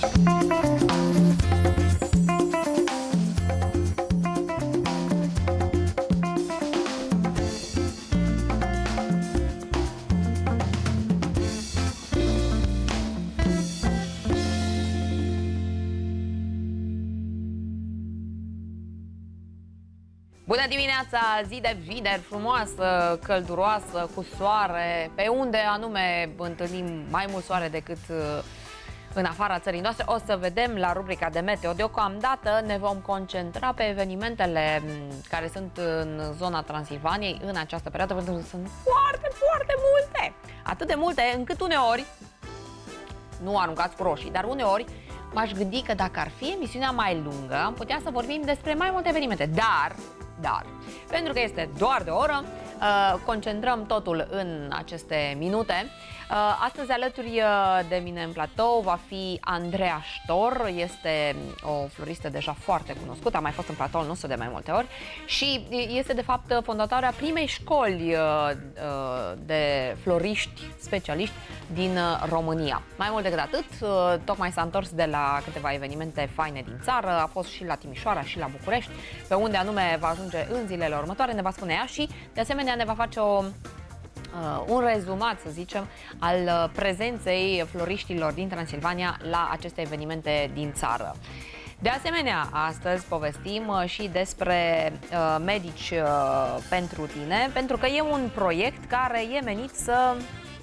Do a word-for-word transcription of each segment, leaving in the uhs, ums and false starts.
Bună dimineața, zi de vineri frumoasă, călduroasă, cu soare. Pe unde anume întâlnim mai mult soare decât în afara țării noastre? O să vedem la rubrica de meteo. Deocamdată ne vom concentra pe evenimentele care sunt în zona Transilvaniei în această perioadă, pentru că sunt foarte, foarte multe. Atât de multe încât uneori, nu aruncați cu roșii, dar uneori m-aș gândi că dacă ar fi emisiunea mai lungă, am putea să vorbim despre mai multe evenimente. Dar, dar, pentru că este doar de o oră, concentrăm totul în aceste minute. Astăzi alături de mine în platou va fi Andreea Stor, este o floristă deja foarte cunoscută, a mai fost în platoul nostru de mai multe ori și este de fapt fondatoarea primei școli de floriști specialiști din România. Mai mult decât atât, tocmai s-a întors de la câteva evenimente faine din țară, a fost și la Timișoara și la București, pe unde anume va ajunge în zilele următoare, ne va spune ea și de asemenea ne va face o Uh, un rezumat, să zicem, al uh, prezenței floriștilor din Transilvania la aceste evenimente din țară. De asemenea, astăzi povestim uh, și despre uh, medici uh, pentru tine, pentru că e un proiect care e menit să,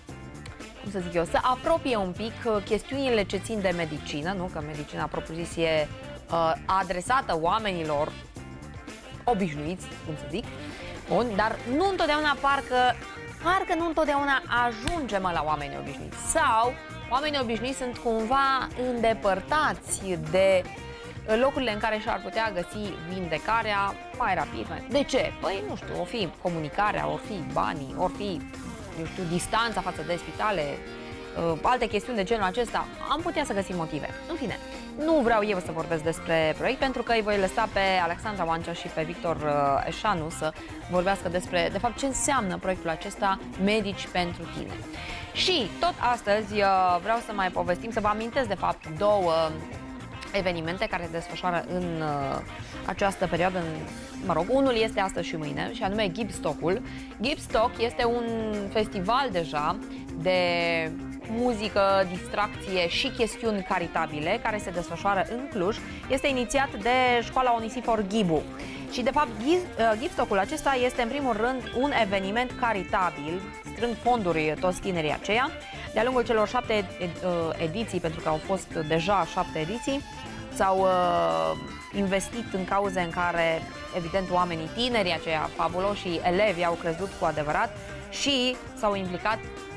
cum să zic eu, să apropie un pic uh, chestiunile ce țin de medicină, nu? Că medicina propriu-zis e uh, adresată oamenilor obișnuiți, cum să zic, bun, dar nu întotdeauna parcă Parcă nu întotdeauna ajungem la oameni obișnuiți sau oamenii obișnuiți sunt cumva îndepărtați de locurile în care și-ar putea găsi vindecarea mai rapid. De ce? Păi nu știu, o fi comunicarea, o fi banii, o fi, eu știu, distanța față de spitale, alte chestiuni de genul acesta. Am putea să găsim motive. În fine, nu vreau eu să vorbesc despre proiect, pentru că îi voi lăsa pe Alexandra Oancea și pe Victor Eșanu să vorbească despre, de fapt, ce înseamnă proiectul acesta Medici pentru tine. Și tot astăzi vreau să mai povestim, să vă amintesc, de fapt, două evenimente care se desfășoară în această perioadă. În, mă rog, unul este astăzi și mâine, și anume Gibstock-ul. Gibstock este un festival deja de muzică, distracție și chestiuni caritabile care se desfășoară în Cluj. Este inițiat de școala Onisifor Ghibu. Și de fapt Gibstock-ul acesta este în primul rând un eveniment caritabil, strâng fonduri toți tinerii aceia. De-a lungul celor șapte ediții, pentru că au fost deja șapte ediții, s-au uh, investit în cauze în care, evident, oamenii tinerii aceia fabuloși și elevii au crezut cu adevărat și s-au implicat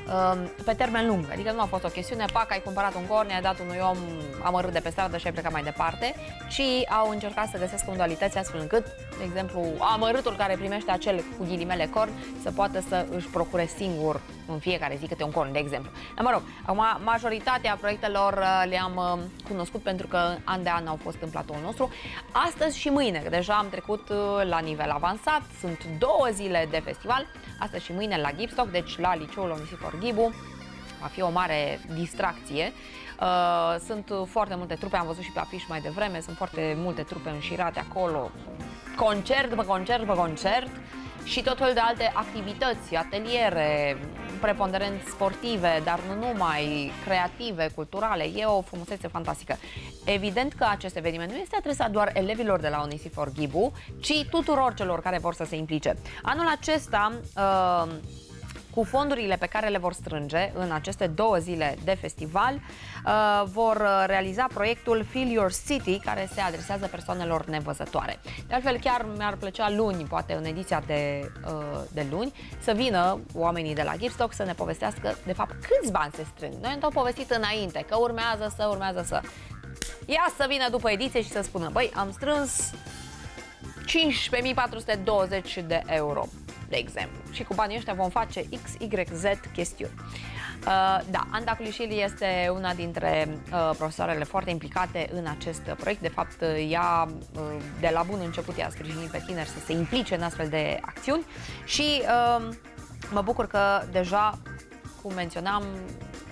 pe termen lung, adică nu a fost o chestiune, pac, ai cumpărat un corn, ai dat unui om amărât de pe stradă și ai plecat mai departe, ci au încercat să găsească modalități astfel încât, de exemplu, amărâtul care primește acel, cu ghilimele, corn, să poată să își procure singur în fiecare zi câte un corn, de exemplu. Dar, mă rog, acum, majoritatea proiectelor le-am cunoscut pentru că an de an au fost în platoul nostru. Astăzi și mâine, deja am trecut la nivel avansat, sunt două zile de festival, astăzi și mâine la Gibstock, deci la liceul Onisifor Ghibu. Va fi o mare distracție. Sunt foarte multe trupe, am văzut și pe afiș mai devreme, sunt foarte multe trupe înșirate acolo, concert după concert după concert și tot felul de alte activități, ateliere, preponderent sportive, dar nu numai, creative, culturale. E o frumusețe fantastică. Evident că acest eveniment nu este adresat doar elevilor de la Onisifor Ghibu, ci tuturor celor care vor să se implice. Anul acesta, uh, cu fondurile pe care le vor strânge în aceste două zile de festival, uh, vor realiza proiectul Feel Your City, care se adresează persoanelor nevăzătoare. De altfel, chiar mi-ar plăcea luni, poate în ediția de, uh, de luni, să vină oamenii de la Gibstock să ne povestească, de fapt, câți bani se strâng. Noi am tot povestit înainte că urmează să, urmează să. Ia să vină după ediție și să spună, băi, am strâns cincisprezece mii patru sute douăzeci de euro, de exemplu. Și cu banii ăștia vom face X Y Z chestiuni. Uh, da, Anda Culișili este una dintre uh, profesoarele foarte implicate în acest proiect. De fapt, ea uh, de la bun început i-a sprijinit pe tineri să se implice în astfel de acțiuni și uh, mă bucur că deja, cum menționam,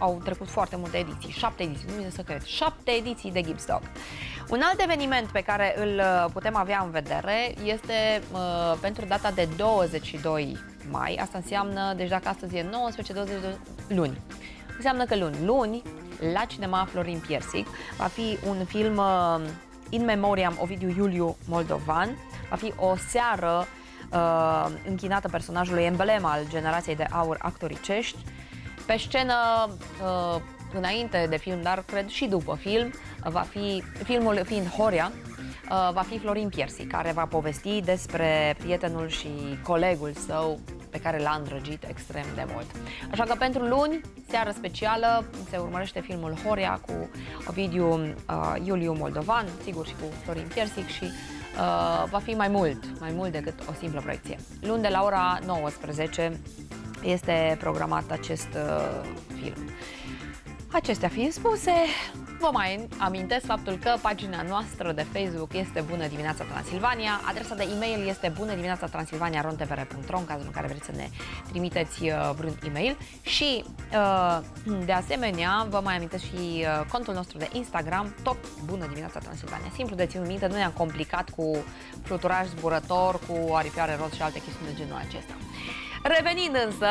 au trecut foarte multe ediții, șapte ediții, nu vine să cred, șapte ediții de Gibbs Dog. Un alt eveniment pe care îl putem avea în vedere este uh, pentru data de douăzeci și doi mai, asta înseamnă, deci dacă astăzi e nouăsprezece, douăzeci, luni, înseamnă că luni, luni, la Cinema Florin Piersic, va fi un film uh, In Memoriam Ovidiu Iuliu Moldovan, va fi o seară uh, închinată personajului emblema al generației de aur actoricești. Pe scenă, uh, înainte de film, dar cred și după film, va fi, filmul fiind Horia, uh, va fi Florin Piersic, care va povesti despre prietenul și colegul său pe care l-a îndrăgit extrem de mult. Așa că pentru luni, seară specială, se urmărește filmul Horia cu Ovidiu uh, Iuliu Moldovan, sigur și cu Florin Piersic și uh, va fi mai mult, mai mult decât o simplă proiecție. Luni de la ora nouăsprezece este programat acest uh, film. Acestea fiind spuse, vă mai amintesc faptul că pagina noastră de Facebook este Bună Dimineața Transilvania, adresa de e-mail este bună dimineața transilvania arond t v r punct ro în cazul în care vreți să ne trimiteți uh, vreun e-mail și uh, de asemenea vă mai amintesc și uh, contul nostru de Instagram, tot Bună Dimineața Transilvania. Simplu de ținut minte, nu ne-am complicat cu fluturaj zburător, cu aripioare roz și alte chestiuni de genul acesta. Revenind însă,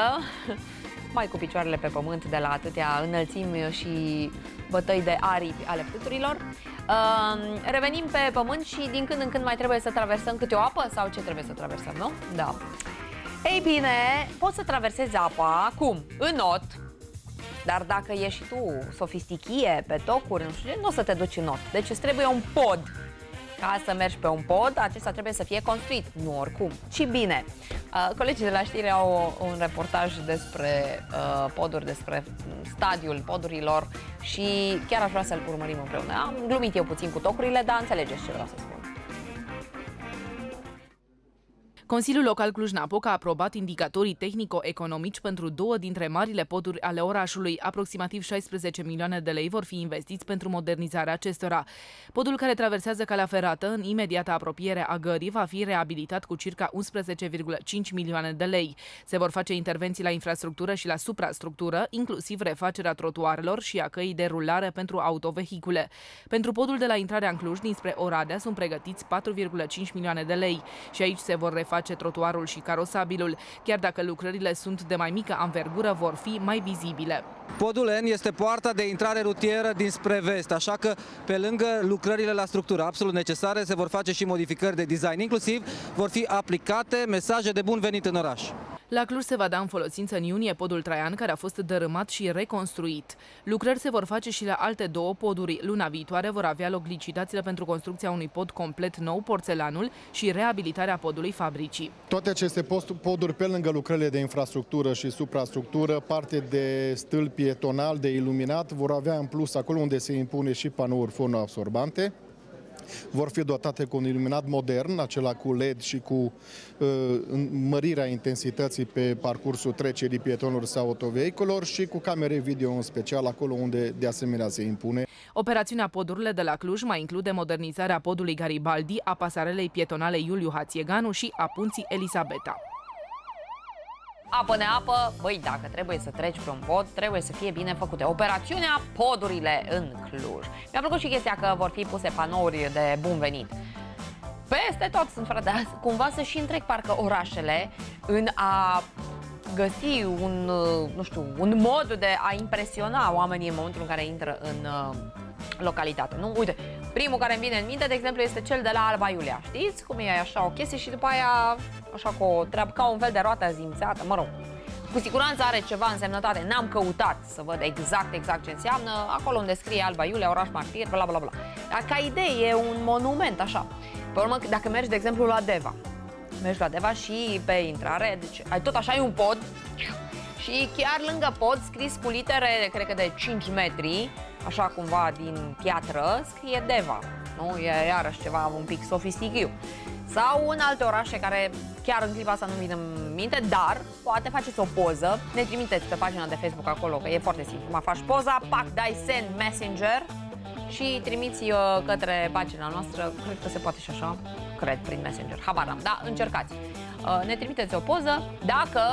mai cu picioarele pe pământ de la atâtea înălțimi și bătăi de aripi ale fluturilor, uh, revenim pe pământ și din când în când mai trebuie să traversăm câte o apă sau ce trebuie să traversăm, nu? Da. Ei bine, poți să traversezi apa, cum? În not, dar dacă ești și tu sofistichie pe tocuri, nu știu ce, nu o să te duci în not. Deci îți trebuie un pod. Ca să mergi pe un pod, acesta trebuie să fie construit, nu oricum. Și bine, uh, colegii de la știri au un reportaj despre uh, poduri, despre stadiul podurilor și chiar aș vrea să-l urmărim împreună. Am glumit eu puțin cu tocurile, dar înțelegeți ce vreau să spun. Consiliul Local Cluj-Napoca a aprobat indicatorii tehnico-economici pentru două dintre marile poduri ale orașului. Aproximativ șaisprezece milioane de lei vor fi investiți pentru modernizarea acestora. Podul care traversează calea ferată în imediată apropiere a gării va fi reabilitat cu circa unsprezece virgulă cinci milioane de lei. Se vor face intervenții la infrastructură și la suprastructură, inclusiv refacerea trotuarelor și a căii de rulare pentru autovehicule. Pentru podul de la intrarea în Cluj dinspre Oradea sunt pregătiți patru virgulă cinci milioane de lei și aici se vor reface trotuarul și carosabilul. Chiar dacă lucrările sunt de mai mică anvergură, vor fi mai vizibile. Podul N este poarta de intrare rutieră dinspre vest, așa că pe lângă lucrările la structură absolut necesare se vor face și modificări de design, inclusiv vor fi aplicate mesaje de bun venit în oraș. La Cluj se va da în folosință în iunie podul Traian, care a fost dărâmat și reconstruit. Lucrări se vor face și la alte două poduri. Luna viitoare vor avea loc licitațiile pentru construcția unui pod complet nou, Porțelanul, și reabilitarea podului Fabricii. Toate aceste poduri, pe lângă lucrările de infrastructură și suprastructură, parte de stâlp pietonal, de iluminat, vor avea în plus acolo unde se impune și panouri fonoabsorbante. Vor fi dotate cu un iluminat modern, acela cu L E D și cu uh, mărirea intensității pe parcursul trecerii pietonilor sau autovehiculor și cu camere video în special acolo unde de asemenea se impune. Operațiunea Podurile de la Cluj mai include modernizarea podului Garibaldi, a pasarelei pietonale Iuliu Hațieganu și a punții Elisabeta. Apă neapă, băi, dacă trebuie să treci pe un pod, trebuie să fie bine făcute. Operațiunea Podurile în Cluj. Mi-a plăcut și chestia că vor fi puse panouri de bun venit. Peste tot sunt, frate, cumva să și întreg parcă orașele în a găsi un, nu știu, un mod de a impresiona oamenii în momentul în care intră în uh, localitate, nu? Uite, primul care îmi vine în minte, de exemplu, este cel de la Alba Iulia. Știți cum e așa o chestie și după aia așa cu o treabă, ca un fel de roată zimțeată, mă rog. Cu siguranță are ceva însemnătate, n-am căutat să văd exact, exact ce înseamnă, acolo unde scrie Alba Iulia, oraș martir, bla bla bla. Dar ca idee e un monument, așa. Pe urmă, dacă mergi, de exemplu, la Deva, mergi la Deva și pe intrare, deci ai tot așa, ai un pod și chiar lângă pod, scris cu litere, cred că de cinci metri, așa cumva din piatră, scrie Deva. Nu? E iarăși ceva un pic sofistichiu. Sau în alte orașe care chiar în clipa asta nu vin în minte, dar poate faceți o poză, ne trimiteți pe pagina de Facebook acolo, că e foarte simplu. Mă faci poza, pac, dai send messenger și trimiți uh, către pagina noastră, cred că se poate și așa, cred, prin messenger, habar n-am, da, încercați. Uh, ne trimiteți o poză dacă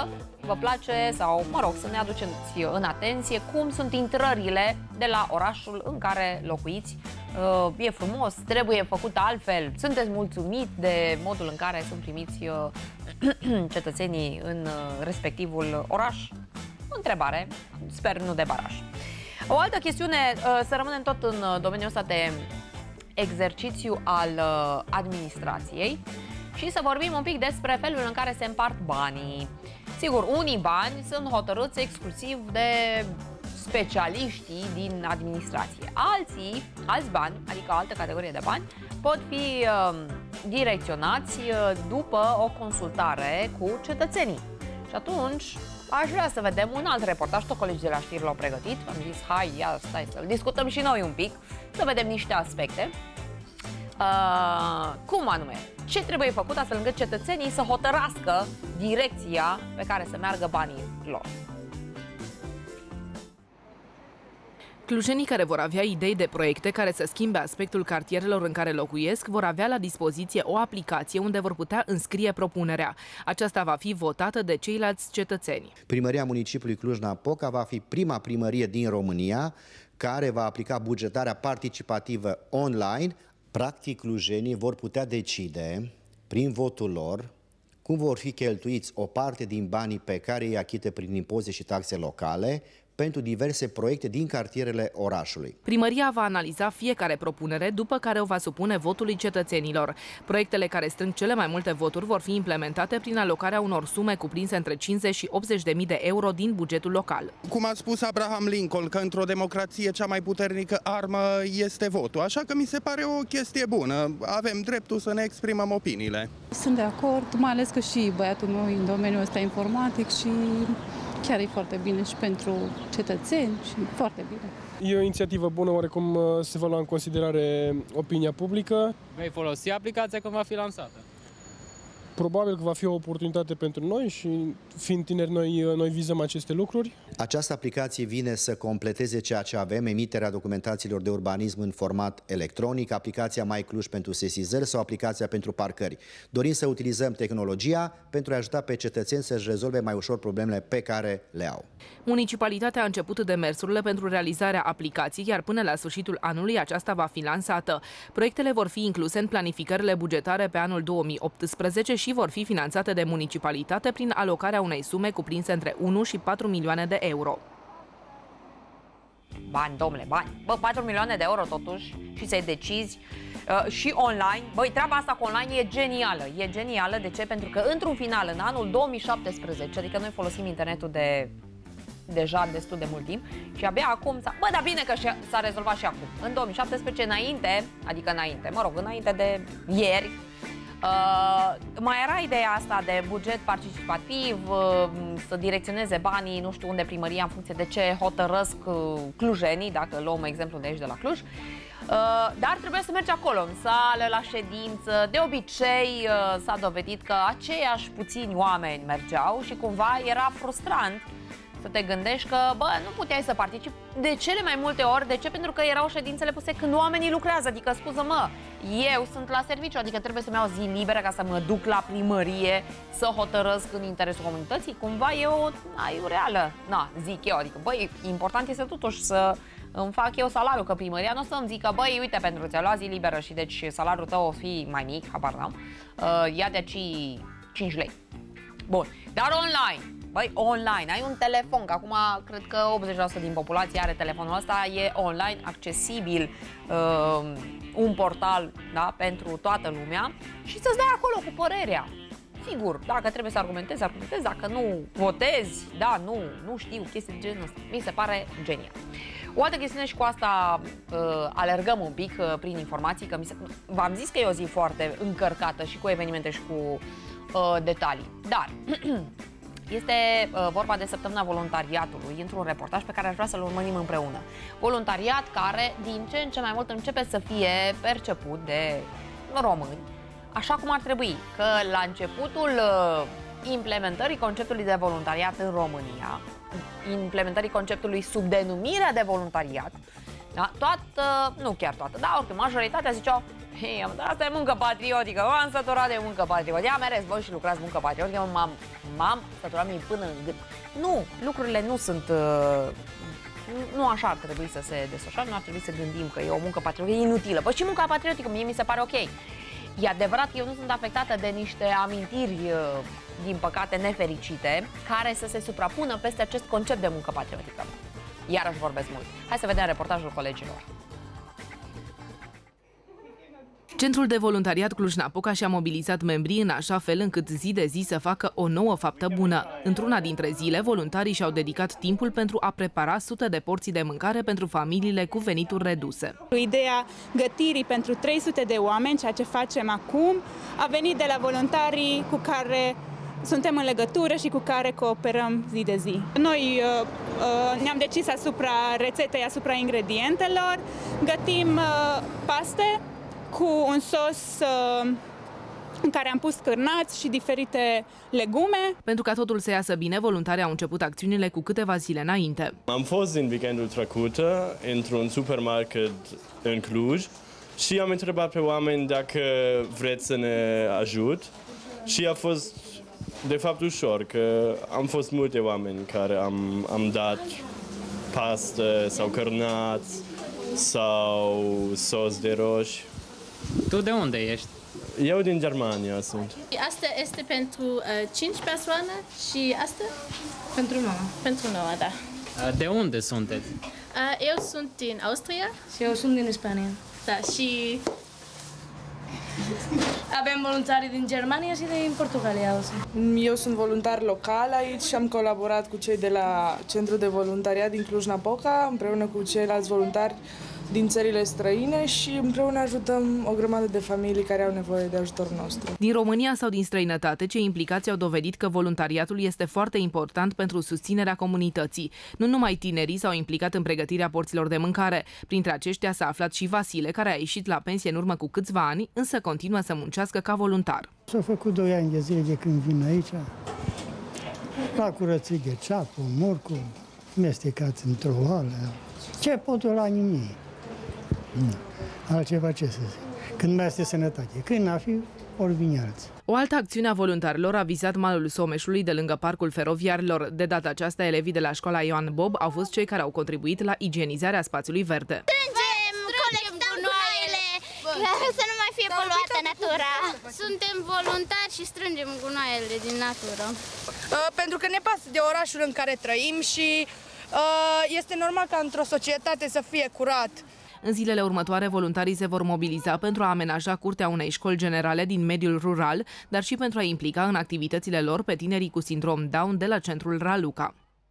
vă place sau, mă rog, să ne aduceți în atenție cum sunt intrările de la orașul în care locuiți. E frumos, trebuie făcut altfel, sunteți mulțumit de modul în care sunt primiți cetățenii în respectivul oraș? Întrebare, sper nu de baraj. O altă chestiune, să rămânem tot în domeniul ăsta de exercițiu al administrației și să vorbim un pic despre felul în care se împart banii. Sigur, unii bani sunt hotărâți exclusiv de specialiștii din administrație. Alții, alți bani, adică o altă categorie de bani, pot fi uh, direcționați uh, după o consultare cu cetățenii. Și atunci aș vrea să vedem un alt reportaj, tot colegii de la știri l-au pregătit. Am zis, hai, ia, stai să-l discutăm și noi un pic, să vedem niște aspecte. Uh, cum anume? Ce trebuie făcut astfel încât cetățenii să hotărască direcția pe care să meargă banii lor? Clujenii care vor avea idei de proiecte care să schimbe aspectul cartierelor în care locuiesc vor avea la dispoziție o aplicație unde vor putea înscrie propunerea. Aceasta va fi votată de ceilalți cetățeni. Primăria municipiului Cluj-Napoca va fi prima primărie din România care va aplica bugetarea participativă online. Practic, clujenii vor putea decide, prin votul lor, cum vor fi cheltuiți o parte din banii pe care îi achită prin impozite și taxe locale pentru diverse proiecte din cartierele orașului. Primăria va analiza fiecare propunere, după care o va supune votului cetățenilor. Proiectele care strâng cele mai multe voturi vor fi implementate prin alocarea unor sume cuprinse între cincizeci și optzeci de mii de euro din bugetul local. Cum a spus Abraham Lincoln, că într-o democrație cea mai puternică armă este votul, așa că mi se pare o chestie bună. Avem dreptul să ne exprimăm opiniile. Sunt de acord, mai ales că și băiatul meu în domeniul ăsta informatic și chiar e foarte bine și pentru cetățeni și foarte bine. E o inițiativă bună, oarecum se va lua în considerare opinia publică. Vei folosi aplicația când va fi lansată? Probabil că va fi o oportunitate pentru noi și, fiind tineri, noi, noi vizăm aceste lucruri. Această aplicație vine să completeze ceea ce avem, emiterea documentațiilor de urbanism în format electronic, aplicația My Cluj pentru sesizări sau aplicația pentru parcări. Dorim să utilizăm tehnologia pentru a ajuta pe cetățeni să-și rezolve mai ușor problemele pe care le au. Municipalitatea a început demersurile pentru realizarea aplicației, iar până la sfârșitul anului aceasta va fi lansată. Proiectele vor fi incluse în planificările bugetare pe anul două mii optsprezece și vor fi finanțate de municipalitate prin alocarea unei sume cuprinse între unu și patru milioane de euro. Bani, domnule, bani. Bă, patru milioane de euro totuși și să-i decizi uh, și online. Băi, treaba asta cu online e genială. E genială, de ce? Pentru că într-un final, în anul două mii șaptesprezece, adică noi folosim internetul de deja destul de mult timp și abia acum s-a... Bă, dar bine că s-a rezolvat și acum. În două mii șaptesprezece, înainte, adică înainte, mă rog, înainte de ieri, Uh, mai era ideea asta de buget participativ, uh, să direcționeze banii, nu știu unde, primăria, în funcție de ce hotărăsc uh, clujenii, dacă luăm exemplu de aici de la Cluj. Uh, dar trebuie să mergi acolo, în sală, la ședință. De obicei uh, s-a dovedit că aceiași puțini oameni mergeau și cumva era frustrant să te gândești că, bă, nu puteai să participi de cele mai multe ori. De ce? Pentru că erau ședințele puse când oamenii lucrează. Adică, scuză-mă, eu sunt la serviciu, adică trebuie să-mi iau zi liberă ca să mă duc la primărie să hotărăsc în interesul comunității. Cumva e o aiureală, na, zic eu. Adică, băi, important este totuși să îmi fac eu salariul, că primăria nu o să-mi zică, băi, uite, pentru că ți-a luat zi liberă și deci salariul tău o fi mai mic, habar n-am, uh, ia de aici cinci lei. Bun, dar online. Băi, online, ai un telefon, că acum cred că optzeci la sută din populație are telefonul ăsta, e online, accesibil, uh, un portal, da, pentru toată lumea și să-ți dai acolo cu părerea. Sigur, dacă trebuie să argumentezi, argumentezi, dacă nu votezi, da, nu, nu știu, chestii de genul ăsta. Mi se pare genial. O altă chestiune și cu asta uh, alergăm un pic uh, prin informații, că se... v-am zis că e o zi foarte încărcată și cu evenimente și cu uh, detalii, dar... Este uh, vorba de săptămâna voluntariatului, într-un reportaj pe care aș vrea să-l urmărim împreună. Voluntariat care, din ce în ce mai mult, începe să fie perceput de români așa cum ar trebui. Că la începutul uh, implementării conceptului de voluntariat în România, implementării conceptului sub denumirea de voluntariat, Da? Toată, nu chiar toată, dar oricum, majoritatea ziceau, hei, asta e muncă patriotică, m-am săturat de muncă patriotică, ia mereu, voi și lucrați muncă patriotică, m-am săturat mie până în gât. Nu, lucrurile nu sunt, uh, nu așa ar trebui să se desfășoare, nu ar trebui să gândim că e o muncă patriotică, e inutilă. Păi și munca patriotică, mie mi se pare ok. E adevărat că eu nu sunt afectată de niște amintiri, din păcate, nefericite, care să se suprapună peste acest concept de muncă patriotică. Iarăși vorbesc mult. Hai să vedem reportajul colegilor. Centrul de voluntariat Cluj-Napoca și-a mobilizat membrii în așa fel încât zi de zi să facă o nouă faptă bună. Într-una dintre zile, voluntarii și-au dedicat timpul pentru a prepara sute de porții de mâncare pentru familiile cu venituri reduse. Ideea gătirii pentru trei sute de oameni, ceea ce facem acum, a venit de la voluntarii cu care suntem în legătură și cu care cooperăm zi de zi. Noi uh, uh, ne-am decis asupra rețetei, asupra ingredientelor, gătim uh, paste cu un sos uh, în care am pus cârnați și diferite legume. Pentru ca totul să iasă bine, voluntarii au început acțiunile cu câteva zile înainte. Am fost în weekendul trecut într-un supermarket în Cluj și am întrebat pe oameni dacă vreți să ne ajut și a fost de fapt ușor, că am fost multe oameni care am, am dat pastă sau cărnați sau sos de roșii. Tu de unde ești? Eu din Germania sunt. Asta este pentru uh, cinci persoane și asta? Pentru nouă. Pentru nouă, da. De unde sunteți? Uh, eu sunt din Austria. Și eu sunt din Spania. Da, și... Avem voluntari din Germania și din Portugalia. Eu sunt voluntar local aici și am colaborat cu cei de la Centrul de Voluntariat din Cluj-Napoca, împreună cu ceilalți voluntari din țările străine și împreună ajutăm o grămadă de familii care au nevoie de ajutorul nostru. Din România sau din străinătate, cei implicați au dovedit că voluntariatul este foarte important pentru susținerea comunității. Nu numai tinerii s-au implicat în pregătirea porților de mâncare. Printre aceștia s-a aflat și Vasile, care a ieșit la pensie în urmă cu câțiva ani, însă continuă să muncească ca voluntar. S-a făcut doi ani de zile de când vin aici. La curățit ghețapul, morcul, mestecați într-o oală. Ce pot la nimic? Altceva ce să zic. Când mai este sănătate, când n-a fi, ori vine alții. O altă acțiune a voluntarilor a vizat malul Someșului de lângă parcul feroviarilor. De data aceasta, elevii de la școala Ioan Bob au fost cei care au contribuit la igienizarea spațiului verde. Strângem, colectăm gunoaiele, să nu mai fie poluată natura. Suntem voluntari și strângem gunoaiele din natură. Uh, pentru că ne pasă de orașul în care trăim și uh, este normal ca într-o societate să fie curat. În zilele următoare, voluntarii se vor mobiliza pentru a amenaja curtea unei școli generale din mediul rural, dar și pentru a implica în activitățile lor pe tinerii cu sindrom Down de la centrul Raluca.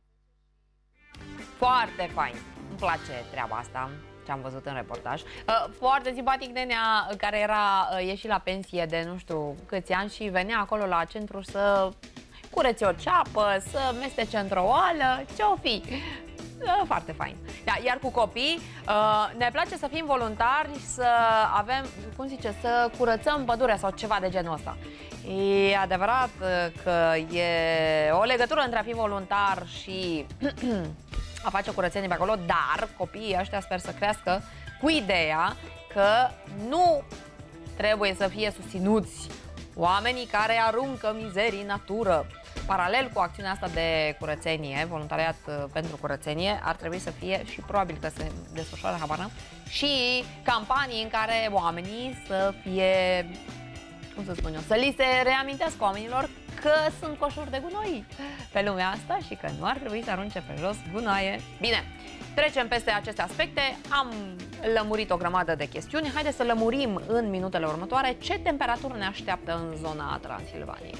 Foarte fain! Îmi place treaba asta, ce am văzut în reportaj. Foarte simpatic nenea care era ieșit la pensie de nu știu câți ani și venea acolo la centru să curețe o ceapă, să mestece într-o oală, ce-o fi? Foarte fain. Da, iar cu copii, ne place să fim voluntari, să avem, cum zice, să curățăm pădurea sau ceva de genul ăsta. E adevărat că e o legătură între a fi voluntar și a face curățenie pe acolo, dar copiii ăștia sper să crească cu ideea că nu trebuie să fie susținuți oamenii care aruncă mizerii în natură. Paralel cu acțiunea asta de curățenie, voluntariat pentru curățenie, ar trebui să fie și probabil că se desfășoară, habar n-am, și campanii în care oamenii să fie, cum să spun eu, să li se reamintească oamenilor că sunt coșuri de gunoi pe lumea asta și că nu ar trebui să arunce pe jos gunoaie. Bine, trecem peste aceste aspecte, am lămurit o grămadă de chestiuni. Haideți să lămurim în minutele următoare ce temperaturi ne așteaptă în zona Transilvaniei.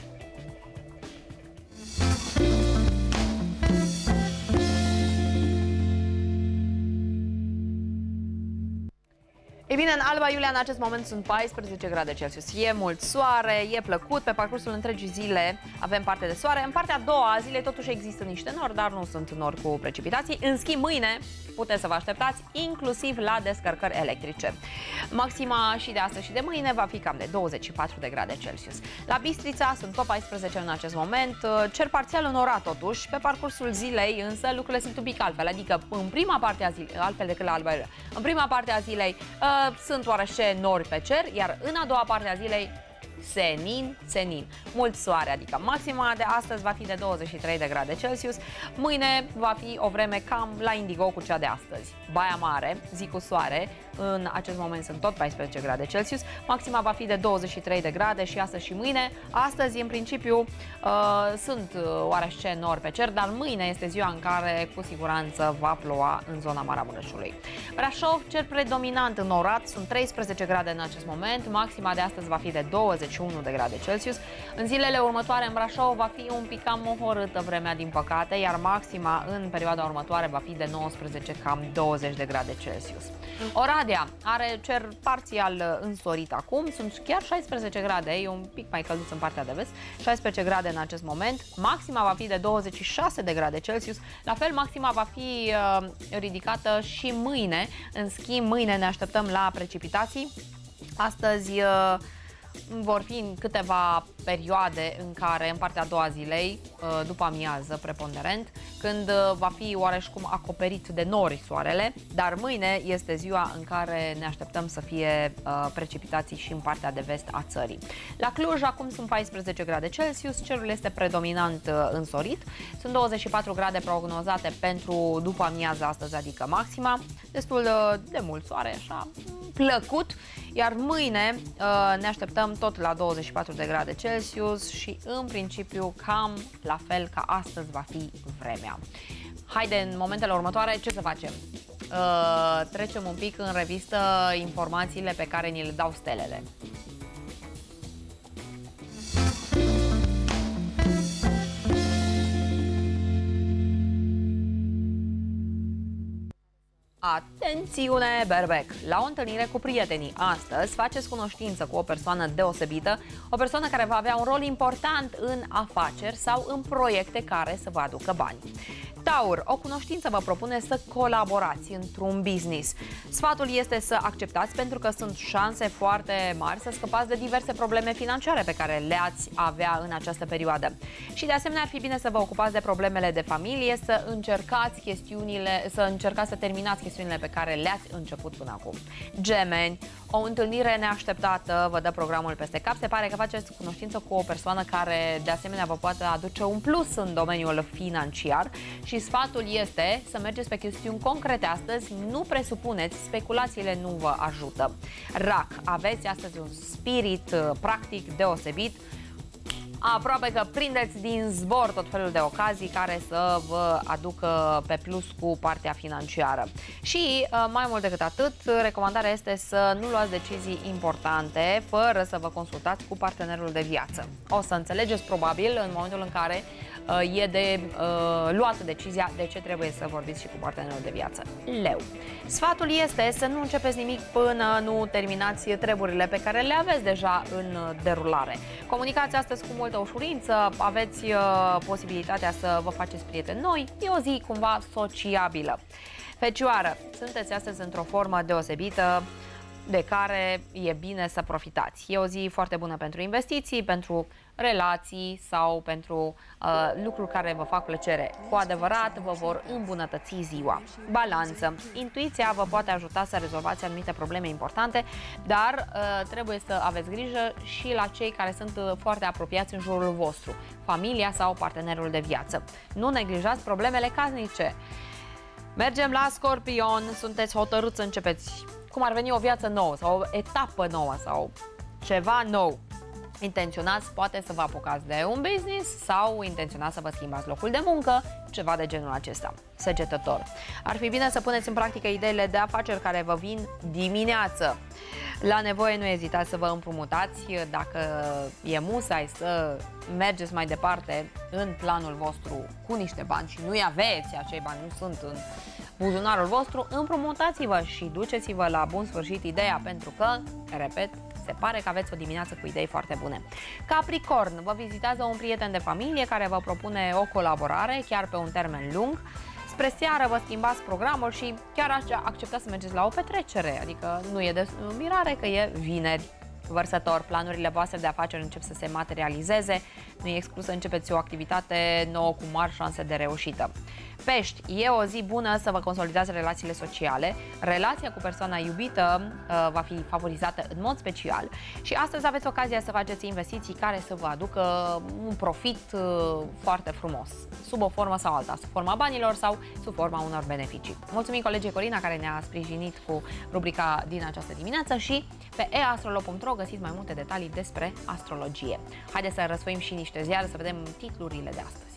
Ei bine, în Alba Iulia în acest moment sunt paisprezece grade Celsius. E mult soare, e plăcut, pe parcursul întregii zile avem parte de soare. În partea a doua a zilei totuși există niște nori, dar nu sunt nori cu precipitații. În schimb, mâine puteți să vă așteptați inclusiv la descărcări electrice. Maxima și de astăzi și de mâine va fi cam de douăzeci și patru de grade Celsius. La Bistrița sunt tot paisprezece în acest moment, cer parțial înorat totuși. Pe parcursul zilei însă lucrurile sunt un pic altfel, adică în prima parte a zilei, altfel decât la Alba Iulia. În prima parte a zilei uh, sunt oarece nori pe cer, iar în a doua parte a zilei senin, senin. Mult soare, adică maxima de astăzi va fi de douăzeci și trei de grade Celsius. Mâine va fi o vreme cam la indigo cu cea de astăzi. Baia Mare, zi cu soare, în acest moment sunt tot paisprezece grade Celsius. Maxima va fi de douăzeci și trei de grade și astăzi și mâine. Astăzi, în principiu, uh, sunt oarece nori pe cer, dar mâine este ziua în care cu siguranță va ploua în zona Maramureșului. Brașov, cer predominant înorat, sunt treisprezece grade în acest moment. Maxima de astăzi va fi de douăzeci și unu de grade Celsius. În zilele următoare în Brașov va fi un pic cam mohorâtă vremea, din păcate, iar maxima în perioada următoare va fi de nouăsprezece, cam douăzeci de grade Celsius. Oradea are cer parțial însorit acum, sunt chiar șaisprezece grade, e un pic mai călduț în partea de vest, șaisprezece grade în acest moment. Maxima va fi de douăzeci și șase de grade Celsius. La fel, maxima va fi uh, ridicată și mâine. În schimb, mâine ne așteptăm la precipitații. Astăzi uh, vor fi în câteva perioade în care, în partea a doua zilei, după amiază, preponderent, când va fi oareșcum acoperit de nori soarele, dar mâine este ziua în care ne așteptăm să fie precipitații și în partea de vest a țării. La Cluj acum sunt paisprezece grade Celsius, cerul este predominant însorit, sunt douăzeci și patru grade prognozate pentru după amiază astăzi, adică maxima, destul de mult soare, așa, plăcut, iar mâine ne așteptăm tot la douăzeci și patru de grade Celsius și în principiu cam la fel ca astăzi va fi vremea. Haide, în momentele următoare, ce să facem? Uh, trecem un pic în revistă informațiile pe care ni le dau stelele. Atențiune, berbec! La o întâlnire cu prietenii astăzi faceți cunoștință cu o persoană deosebită, o persoană care va avea un rol important în afaceri sau în proiecte care să vă aducă bani. Taur, o cunoștință vă propune să colaborați într-un business. Sfatul este să acceptați pentru că sunt șanse foarte mari să scăpați de diverse probleme financiare pe care le-ați avea în această perioadă. Și de asemenea ar fi bine să vă ocupați de problemele de familie, să încercați chestiunile, să încercați să terminați chestiunile pe care le-ați început până acum. Gemeni, o întâlnire neașteptată vă dă programul peste cap. Se pare că faceți cunoștință cu o persoană care de asemenea vă poate aduce un plus în domeniul financiar și sfatul este să mergeți pe chestiuni concrete astăzi, nu presupuneți, speculațiile nu vă ajută. Rac, aveți astăzi un spirit practic deosebit, aproape că prindeți din zbor tot felul de ocazii care să vă aducă pe plus cu partea financiară. Și mai mult decât atât, recomandarea este să nu luați decizii importante fără să vă consultați cu partenerul de viață. O să înțelegeți probabil în momentul în care e de uh, luat decizia de ce trebuie să vorbiți și cu partenerul de viață. Leu. Sfatul este să nu începeți nimic până nu terminați treburile pe care le aveți deja în derulare. Comunicați astăzi cu multă ușurință, aveți uh, posibilitatea să vă faceți prieteni noi, e o zi cumva sociabilă. Fecioară, sunteți astăzi într-o formă deosebită de care e bine să profitați. E o zi foarte bună pentru investiții, pentru relații sau pentru uh, lucruri care vă fac plăcere. Cu adevărat vă vor îmbunătăți ziua. Balanță. Intuiția vă poate ajuta să rezolvați anumite probleme importante, dar uh, trebuie să aveți grijă și la cei care sunt uh, foarte apropiați în jurul vostru, familia sau partenerul de viață. Nu neglijați problemele casnice. Mergem la Scorpion. Sunteți hotărâți să începeți cum ar veni o viață nouă sau o etapă nouă sau ceva nou. Intenționați poate să vă apucați de un business sau intenționați să vă schimbați locul de muncă, ceva de genul acesta. Săgetător. Ar fi bine să puneți în practică ideile de afaceri care vă vin dimineață. La nevoie nu ezitați să vă împrumutați dacă e musai să mergeți mai departe în planul vostru cu niște bani și nu-i aveți, acei bani nu sunt în buzunarul vostru, împrumutați-vă și duceți-vă la bun sfârșit ideea, pentru că, repet, se pare că aveți o dimineață cu idei foarte bune. Capricorn, vă vizitează un prieten de familie care vă propune o colaborare, chiar pe un termen lung. Spre seară vă schimbați programul și chiar acceptați să mergeți la o petrecere, adică nu e de mirare că e vineri. Vărsător, planurile voastre de afaceri încep să se materializeze, nu e exclus să începeți o activitate nouă cu mari șanse de reușită. Pești, e o zi bună să vă consolidați relațiile sociale, relația cu persoana iubită uh, va fi favorizată în mod special și astăzi aveți ocazia să faceți investiții care să vă aducă un profit uh, foarte frumos, sub o formă sau alta, sub forma banilor sau sub forma unor beneficii. Mulțumim colegii Corina care ne-a sprijinit cu rubrica din această dimineață și pe e astrolog punct ro găsiți mai multe detalii despre astrologie. Haideți să răsfoim și niște ziare să vedem titlurile de astăzi.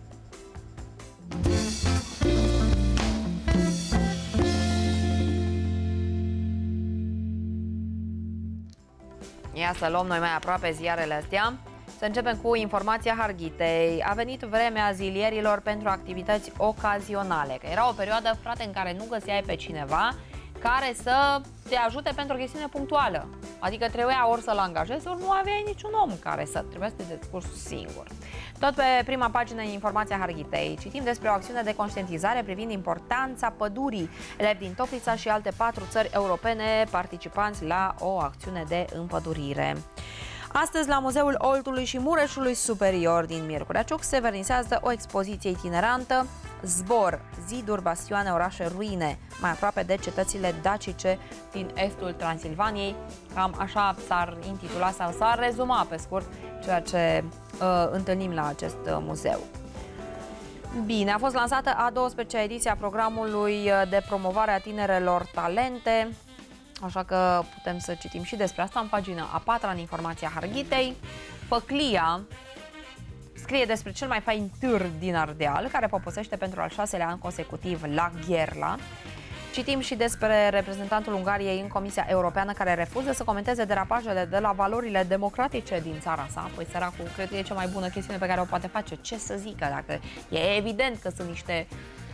Ia să luăm noi mai aproape ziarele astea. Să începem cu informația Harghitei. A venit vremea zilierilor pentru activități ocazionale. Că era o perioadă, frate, în care nu găseai pe cineva care să te ajute pentru o chestiune punctuală. Adică trebuia ori să-l angajezi, ori nu aveai niciun om care să trebuia să te descurci singur. Tot pe prima pagină informația Harghitei citim despre o acțiune de conștientizare privind importanța pădurii. Elevi din Toplița și alte patru țări europene participanți la o acțiune de împădurire. Astăzi, la Muzeul Oltului și Mureșului Superior din Miercurea Ciuc se vernisează o expoziție itinerantă, Zbor, ziduri, bastioane, orașe, ruine, mai aproape de cetățile dacice din estul Transilvaniei. Cam așa s-ar intitula sau s-ar rezuma pe scurt ceea ce uh, întâlnim la acest uh, muzeu. Bine, a fost lansată a douăsprezecea ediție a programului de promovare a tinerelor talente, așa că putem să citim și despre asta în pagina a patra în informația Harghitei. Făclia scrie despre cel mai fain târg din Ardeal, care poposește pentru al șaselea an consecutiv la Gherla. Citim și despre reprezentantul Ungariei în Comisia Europeană care refuză să comenteze derapajele de la valorile democratice din țara sa. Păi săracul, cred că e cea mai bună chestiune pe care o poate face. Ce să zică, dacă e evident că sunt niște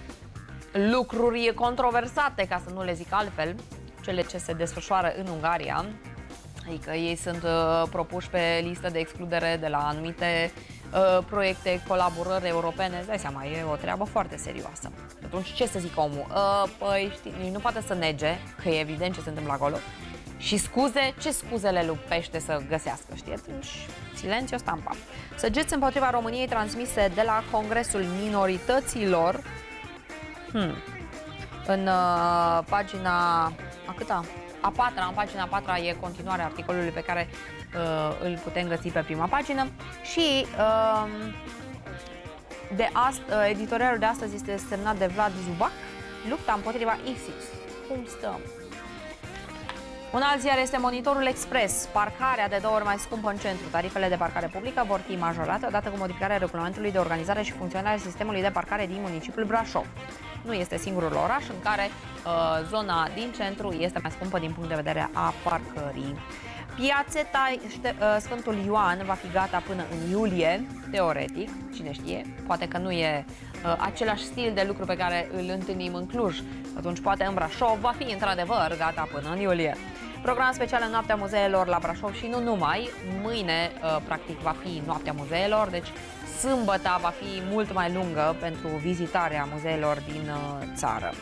lucruri controversate, ca să nu le zic altfel, cele ce se desfășoară în Ungaria. Adică ei sunt uh, propuși pe listă de excludere de la anumite uh, proiecte, colaborări europene. Îți dai seama, e o treabă foarte serioasă. Atunci ce să zic omul? Uh, păi știi, nu poate să nege, că e evident ce se întâmplă acolo. Și scuze, ce scuze le lupește să găsească, știi? Atunci, silențiu stampa. Săgeți împotriva României transmise de la Congresul Minorităților. Hmm. În uh, pagina a câta? A patra, în pagina a patra e continuarea articolului pe care uh, îl putem găsi pe prima pagină și uh, de ast, uh, editorialul de astăzi este semnat de Vlad Zubac, lupta împotriva ISIS. Cum stăm? Un alt ziar este Monitorul Express. Parcarea de două ori mai scumpă în centru. Tarifele de parcare publică vor fi majorate odată cu modificarea regulamentului de organizare și funcționare a sistemului de parcare din municipiul Brașov. Nu este singurul oraș în care uh, zona din centru este mai scumpă din punct de vedere a parcării. Piațeta Sfântul Ioan va fi gata până în iulie, teoretic, cine știe, poate că nu e uh, același stil de lucru pe care îl întâlnim în Cluj, atunci poate în Brașov va fi într-adevăr gata până în iulie. Program special în Noaptea Muzeelor la Brașov și nu numai, mâine uh, practic va fi Noaptea Muzeelor, deci sâmbăta va fi mult mai lungă pentru vizitarea muzeelor din uh, țară.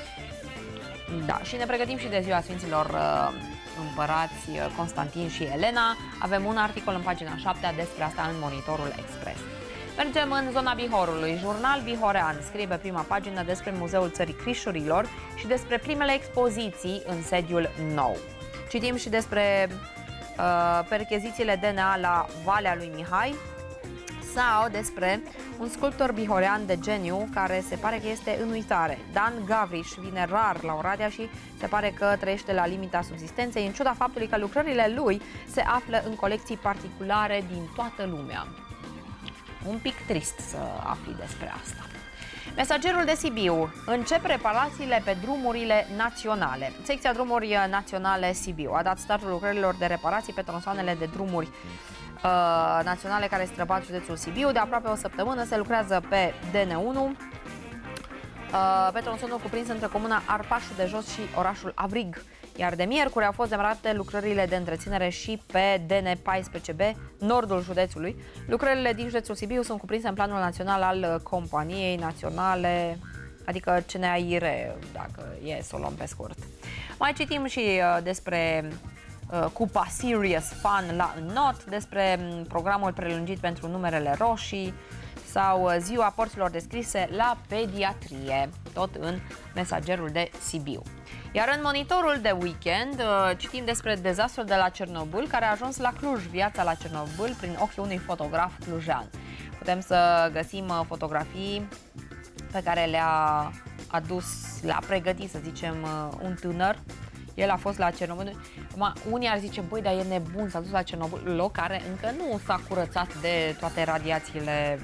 Da, și ne pregătim și de ziua Sfinților uh, Împărați Constantin și Elena. Avem un articol în pagina șapte despre asta în Monitorul Express. Mergem în zona Bihorului. Jurnal Bihorean scrie pe prima pagină despre Muzeul Țării Crișurilor și despre primele expoziții în sediul nou. Citim și despre uh, perchezițiile D N A la Valea lui Mihai sau despre un sculptor bihorean de geniu care se pare că este în uitare. Dan Gavriș vine rar la Oradea și se pare că trăiește la limita subzistenței, în ciuda faptului că lucrările lui se află în colecții particulare din toată lumea. Un pic trist să afli despre asta. Mesagerul de Sibiu. Încep reparațiile pe drumurile naționale. Secția Drumuri Naționale Sibiu a dat startul lucrărilor de reparații pe tronsoanele de drumuri uh, naționale care străbat județul Sibiu. De aproape o săptămână se lucrează pe D N unu. pe tronsonul cuprins între comuna Arpașul de Jos și orașul Avrig. Iar de miercuri au fost demarate lucrările de întreținere și pe D N paisprezece B, nordul județului. Lucrările din județul Sibiu sunt cuprinse în planul național al Companiei Naționale, adică C N A I R, dacă e să o luăm pe scurt. Mai citim și uh, despre uh, Cupa Serious Fun la Înnot, despre um, programul prelungit pentru numerele roșii sau uh, ziua porților descrise la pediatrie, tot în Mesagerul de Sibiu. Iar în monitorul de weekend uh, citim despre dezastrul de la Cernobâl, care a ajuns la Cluj, viața la Cernobâl prin ochii unui fotograf clujean. Putem să găsim uh, fotografii pe care le-a adus, le-a pregătit, să zicem, un tânăr. El a fost la Cernobâl. Acum, unii ar zice, băi, dar e nebun, s-a dus la Cernobâl, loc care încă nu s-a curățat de toate radiațiile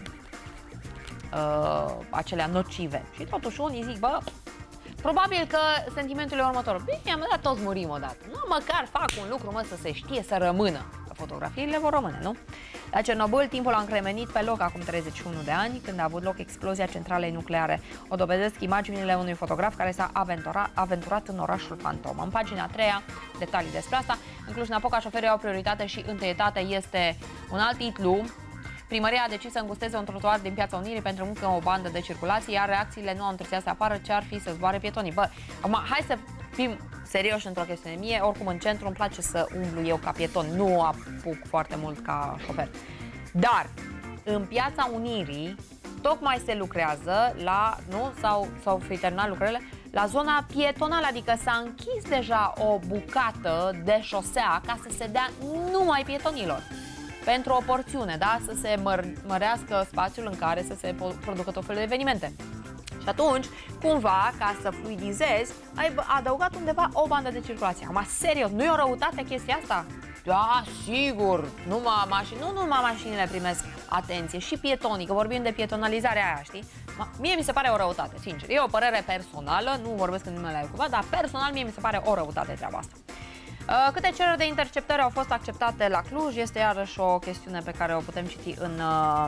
uh, acelea nocive. Și totuși unii zic, bă, probabil că sentimentul e următor. Bine, am dat, toți murim odată. Nu, măcar fac un lucru, mă, să se știe, să rămână. Fotografiile vor rămâne, nu? La Cernobâl, timpul a încremenit pe loc acum treizeci și unu de ani, când a avut loc explozia centralei nucleare. O dovedesc imaginile unui fotograf care s-a aventura, aventurat în orașul fantomă. În pagina a treia, detalii despre asta. În Cluj-Napoca, șoferii au prioritate și întâietate. Este un alt titlu. Primăria a decis să îngusteze un trotuar din Piața Unirii pentru încă o bandă de circulație, iar reacțiile nu au întârziat să apară ce ar fi să zboare pietonii. Bă, acum, hai să fim serioși într-o chestiune. Mie, oricum, în centru îmi place să umblu eu ca pieton, nu apuc foarte mult ca șofer. Dar, în Piața Unirii, tocmai se lucrează la, nu? Sau, sau fi terminat lucrările, la zona pietonală, adică s-a închis deja o bucată de șosea ca să se dea numai pietonilor. Pentru o porțiune, da? Să se măr mărească spațiul în care să se producă tot felul de evenimente. Și atunci, cumva, ca să fluidizezi, ai adăugat undeva o bandă de circulație. Acum, serios, nu e o răutate chestia asta? Da, sigur, numai mașini, nu numai mașinile primesc atenție, și pietonii, că vorbim de pietonalizarea aia, știi? Mie mi se pare o răutate, sincer. E o părere personală, nu vorbesc în numele cuiva, dar personal mie mi se pare o răutate treaba asta. Câte cereri de interceptări au fost acceptate la Cluj? Este iarăși o chestiune pe care o putem citi în,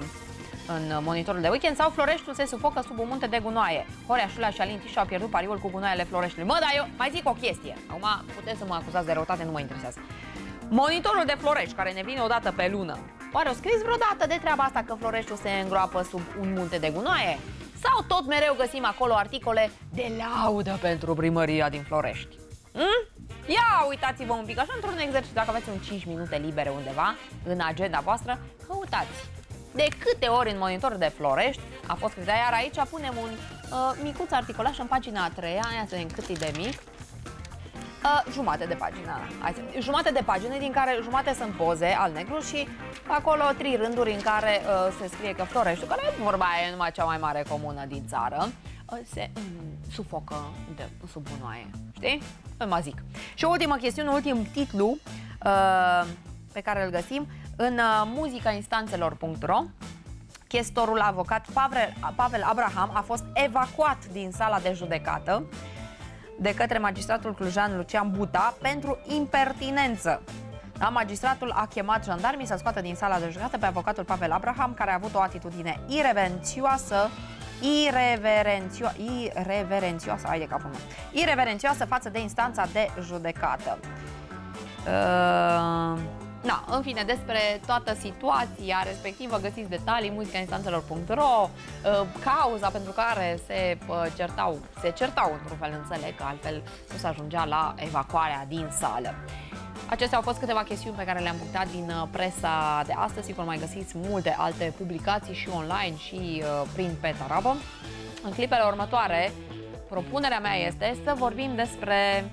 în monitorul de weekend. Sau Floreștiul se sufocă sub un munte de gunoaie. Horea, Șulea și Alin Tișu au pierdut pariul cu gunoaiele Floreștiului. Mă, dar eu mai zic o chestie. Acum puteți să mă acuzați de răutate, nu mă interesează. Monitorul de Florești, care ne vine o dată pe lună, oare o scris vreodată de treaba asta că Floreștiul se îngroapă sub un munte de gunoaie? Sau tot mereu găsim acolo articole de laudă pentru primăria din Florești? Hmm? Ia uitați-vă un pic așa într-un exercițiu, dacă aveți un cinci minute libere undeva în agenda voastră, căutați de câte ori în monitorul de Florești a fost scris. Iar aici punem un uh, micuț articolaș în pagina a treia, ia să vedem cât e de mic, uh, jumate de pagină, hai să, jumate de pagină, din care jumate sunt poze al negru și acolo trei rânduri în care uh, se scrie că Floreștiul, care vorba e numai cea mai mare comună din țară, uh, se um, sufocă de, sub gunoaie, știi? Mă zic. Și o ultimă chestiune, ultim titlu uh, pe care îl găsim în uh, muzica instanțelor punct ro. Chestorul avocat Pavel, Pavel Abraham a fost evacuat din sala de judecată de către magistratul clujean Lucian Buta pentru impertinență. Da, magistratul a chemat jandarmii să scoată din sala de judecată pe avocatul Pavel Abraham, care a avut o atitudine ireverențioasă Ireverențio ireverențioasă, hai de capul meu, ireverențioasă față de instanța de judecată. Uh, na, în fine, despre toată situația respectivă găsiți detalii muzica instanțelor punct ro, uh, cauza pentru care se uh, certau, se certau într-un fel, înțeleg, că altfel nu se ajungea la evacuarea din sală. Acestea au fost câteva chestiuni pe care le-am punctat din presa de astăzi. Sigur, mai găsiți multe alte publicații și online și uh, prin pe tarabă. În clipele următoare, propunerea mea este să vorbim despre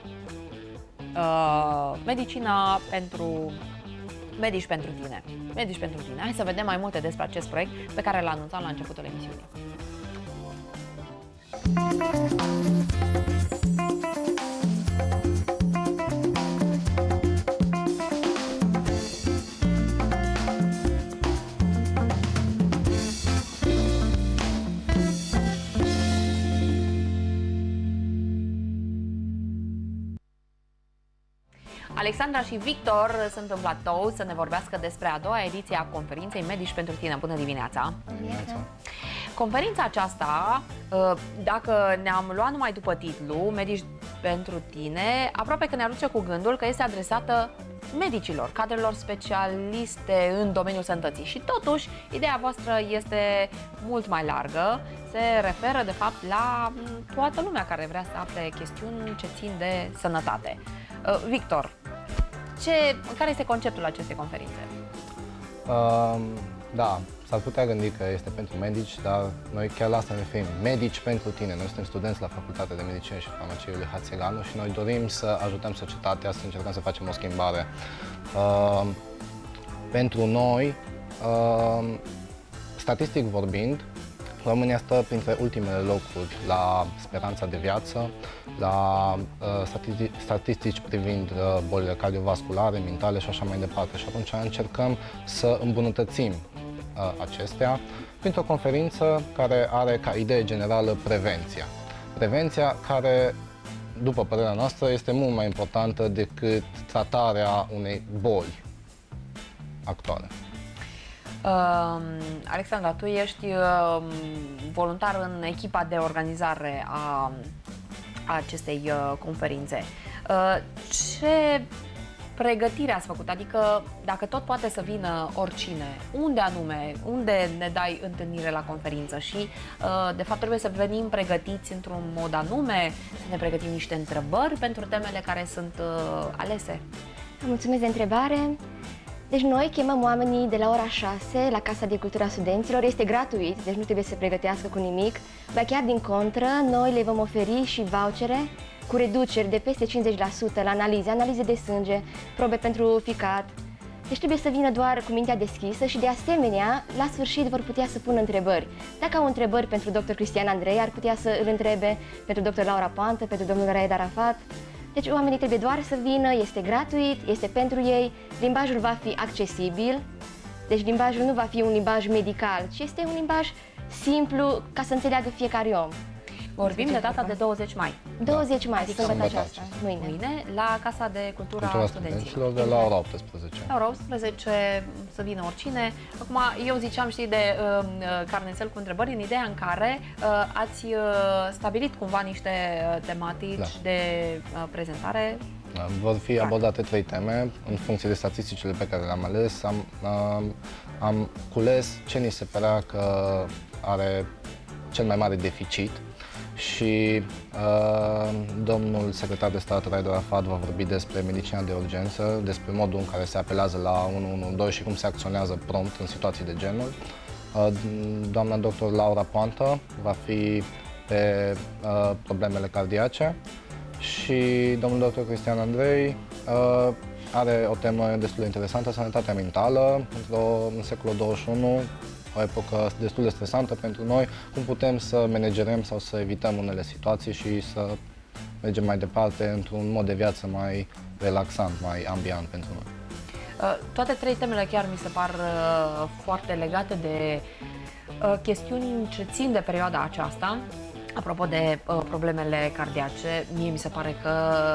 uh, medicina pentru medici pentru tine. Medici pentru tine. Hai să vedem mai multe despre acest proiect pe care l-am anunțat la începutul emisiunii. Alexandra și Victor sunt în platou să ne vorbească despre a doua ediție a conferinței Medici pentru tine. Bună dimineața! Dimineața. conferința aceasta, uh, dacă ne-am luat numai după titlu, Medici pentru tine, aproape că ne aduce cu gândul că este adresată medicilor, cadrelor specialiste în domeniul sănătății. Și totuși, ideea voastră este mult mai largă, se referă de fapt la toată lumea care vrea să afle chestiuni ce țin de sănătate. Uh, Victor, ce, care este conceptul acestei conferințe? Uh, da, s-ar putea gândi că este pentru medici, dar noi chiar la asta ne referim. Medici pentru tine. Noi suntem studenți la Facultatea de Medicină și Farmacie lui Hațeganu și noi dorim să ajutăm societatea, să încercăm să facem o schimbare. Uh, pentru noi, uh, statistic vorbind, România stă printre ultimele locuri la speranța de viață, la uh, statistici, statistici privind uh, bolile cardiovasculare, mentale și așa mai departe. Și atunci încercăm să îmbunătățim uh, acestea printr-o conferință care are ca idee generală prevenția. Prevenția care, după părerea noastră, este mult mai importantă decât tratarea unei boli actuale. Uh, Alexandra, tu ești uh, voluntar în echipa de organizare a, a acestei uh, conferințe. Uh, ce pregătire ați făcut? Adică, dacă tot poate să vină oricine, unde anume, unde ne dai întâlnire la conferință? Și, uh, de fapt, trebuie să venim pregătiți într-un mod anume, să ne pregătim niște întrebări pentru temele care sunt uh, alese? Mulțumesc de întrebare. Deci noi chemăm oamenii de la ora șase la Casa de Cultură a Studenților. Este gratuit, deci nu trebuie să se pregătească cu nimic. Dar chiar din contră, noi le vom oferi și vouchere cu reduceri de peste cincizeci la sută la analize, analize de sânge, probe pentru ficat. Deci trebuie să vină doar cu mintea deschisă și de asemenea, la sfârșit vor putea să pună întrebări. Dacă au întrebări pentru doctor Cristian Andrei, ar putea să îl întrebe pentru doctor Laura Pantă, pentru domnul Raed Arafat. Deci oamenii trebuie doar să vină, este gratuit, este pentru ei, limbajul va fi accesibil, deci limbajul nu va fi un limbaj medical, ci este un limbaj simplu ca să înțeleagă fiecare om. Vorbim de data de douăzeci mai. douăzeci mai, adică sâmbătă aceasta, mâine. Mâine, la Casa de Cultură a Studenților. De la ora optsprezece. La ora optsprezece să vină oricine. Acum, eu ziceam, știi, de uh, carnețel cu întrebări, în ideea în care uh, ați uh, stabilit cumva niște tematici da. de uh, prezentare. Da, vor fi abordate trei teme, în funcție de statisticile pe care le-am ales. Am, uh, am cules ce ni se părea că are cel mai mare deficit. Și uh, domnul secretar de stat Raed Arafat va vorbi despre medicina de urgență, despre modul în care se apelează la unu unu doi și cum se acționează prompt în situații de genul. Uh, doamna doctor Laura Pantă va fi pe uh, problemele cardiace și domnul doctor Cristian Andrei uh, are o temă destul de interesantă, sănătatea mentală, într-o, în secolul douăzeci și unu. O epocă destul de stresantă pentru noi, cum putem să managerăm sau să evităm unele situații și să mergem mai departe într-un mod de viață mai relaxant, mai ambiant pentru noi. Toate trei temele chiar mi se par foarte legate de chestiuni ce țin de perioada aceasta. Apropo de problemele cardiace, mie mi se pare că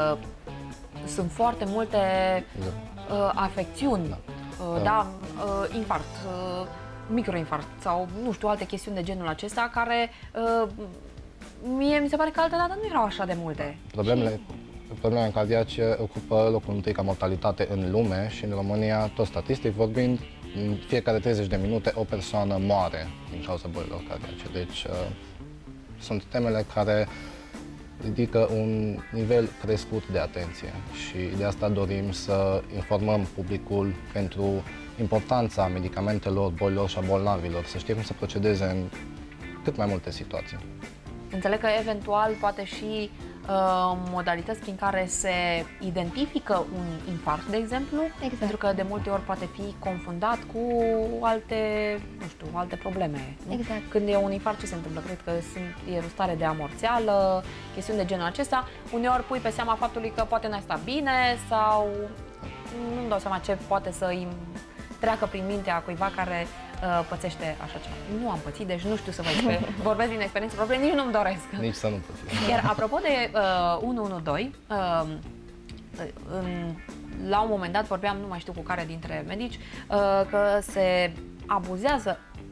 sunt foarte multe da. afecțiuni, da, da infarct, microinfarct sau, nu știu, alte chestiuni de genul acesta, care uh, mie mi se pare că altădată nu erau așa de multe. Problemele, problemele cardiace ocupă locul întâi ca mortalitate în lume și în România, tot statistic vorbind, în fiecare treizeci de minute o persoană moare din cauza bolilor cardiace. Deci uh, sunt temele care ridică un nivel crescut de atenție și de asta dorim să informăm publicul pentru importanța medicamentelor, bolilor și a bolnavilor, să știe cum să procedeze în cât mai multe situații. Înțeleg că eventual poate și uh, modalități prin care se identifică un infarct, de exemplu, exact. Pentru că de multe ori poate fi confundat cu alte, nu știu, alte probleme. Exact. Când e un infarct, ce se întâmplă? Cred că sunt, e o stare de amorțeală, chestiuni de genul acesta. Uneori pui pe seama faptului că poate n-ai stat bine sau nu-mi dau seama ce poate să îi treacă prin mintea cuiva care uh, pățește așa ceva. Nu am pățit, deci nu știu să vă exper vorbesc din experiență proprie, nici nu-mi doresc. Nici să nu pățiți. Iar apropo de uh, unu unu doi, uh, în, la un moment dat vorbeam, nu mai știu cu care dintre medici, uh, că se abuzează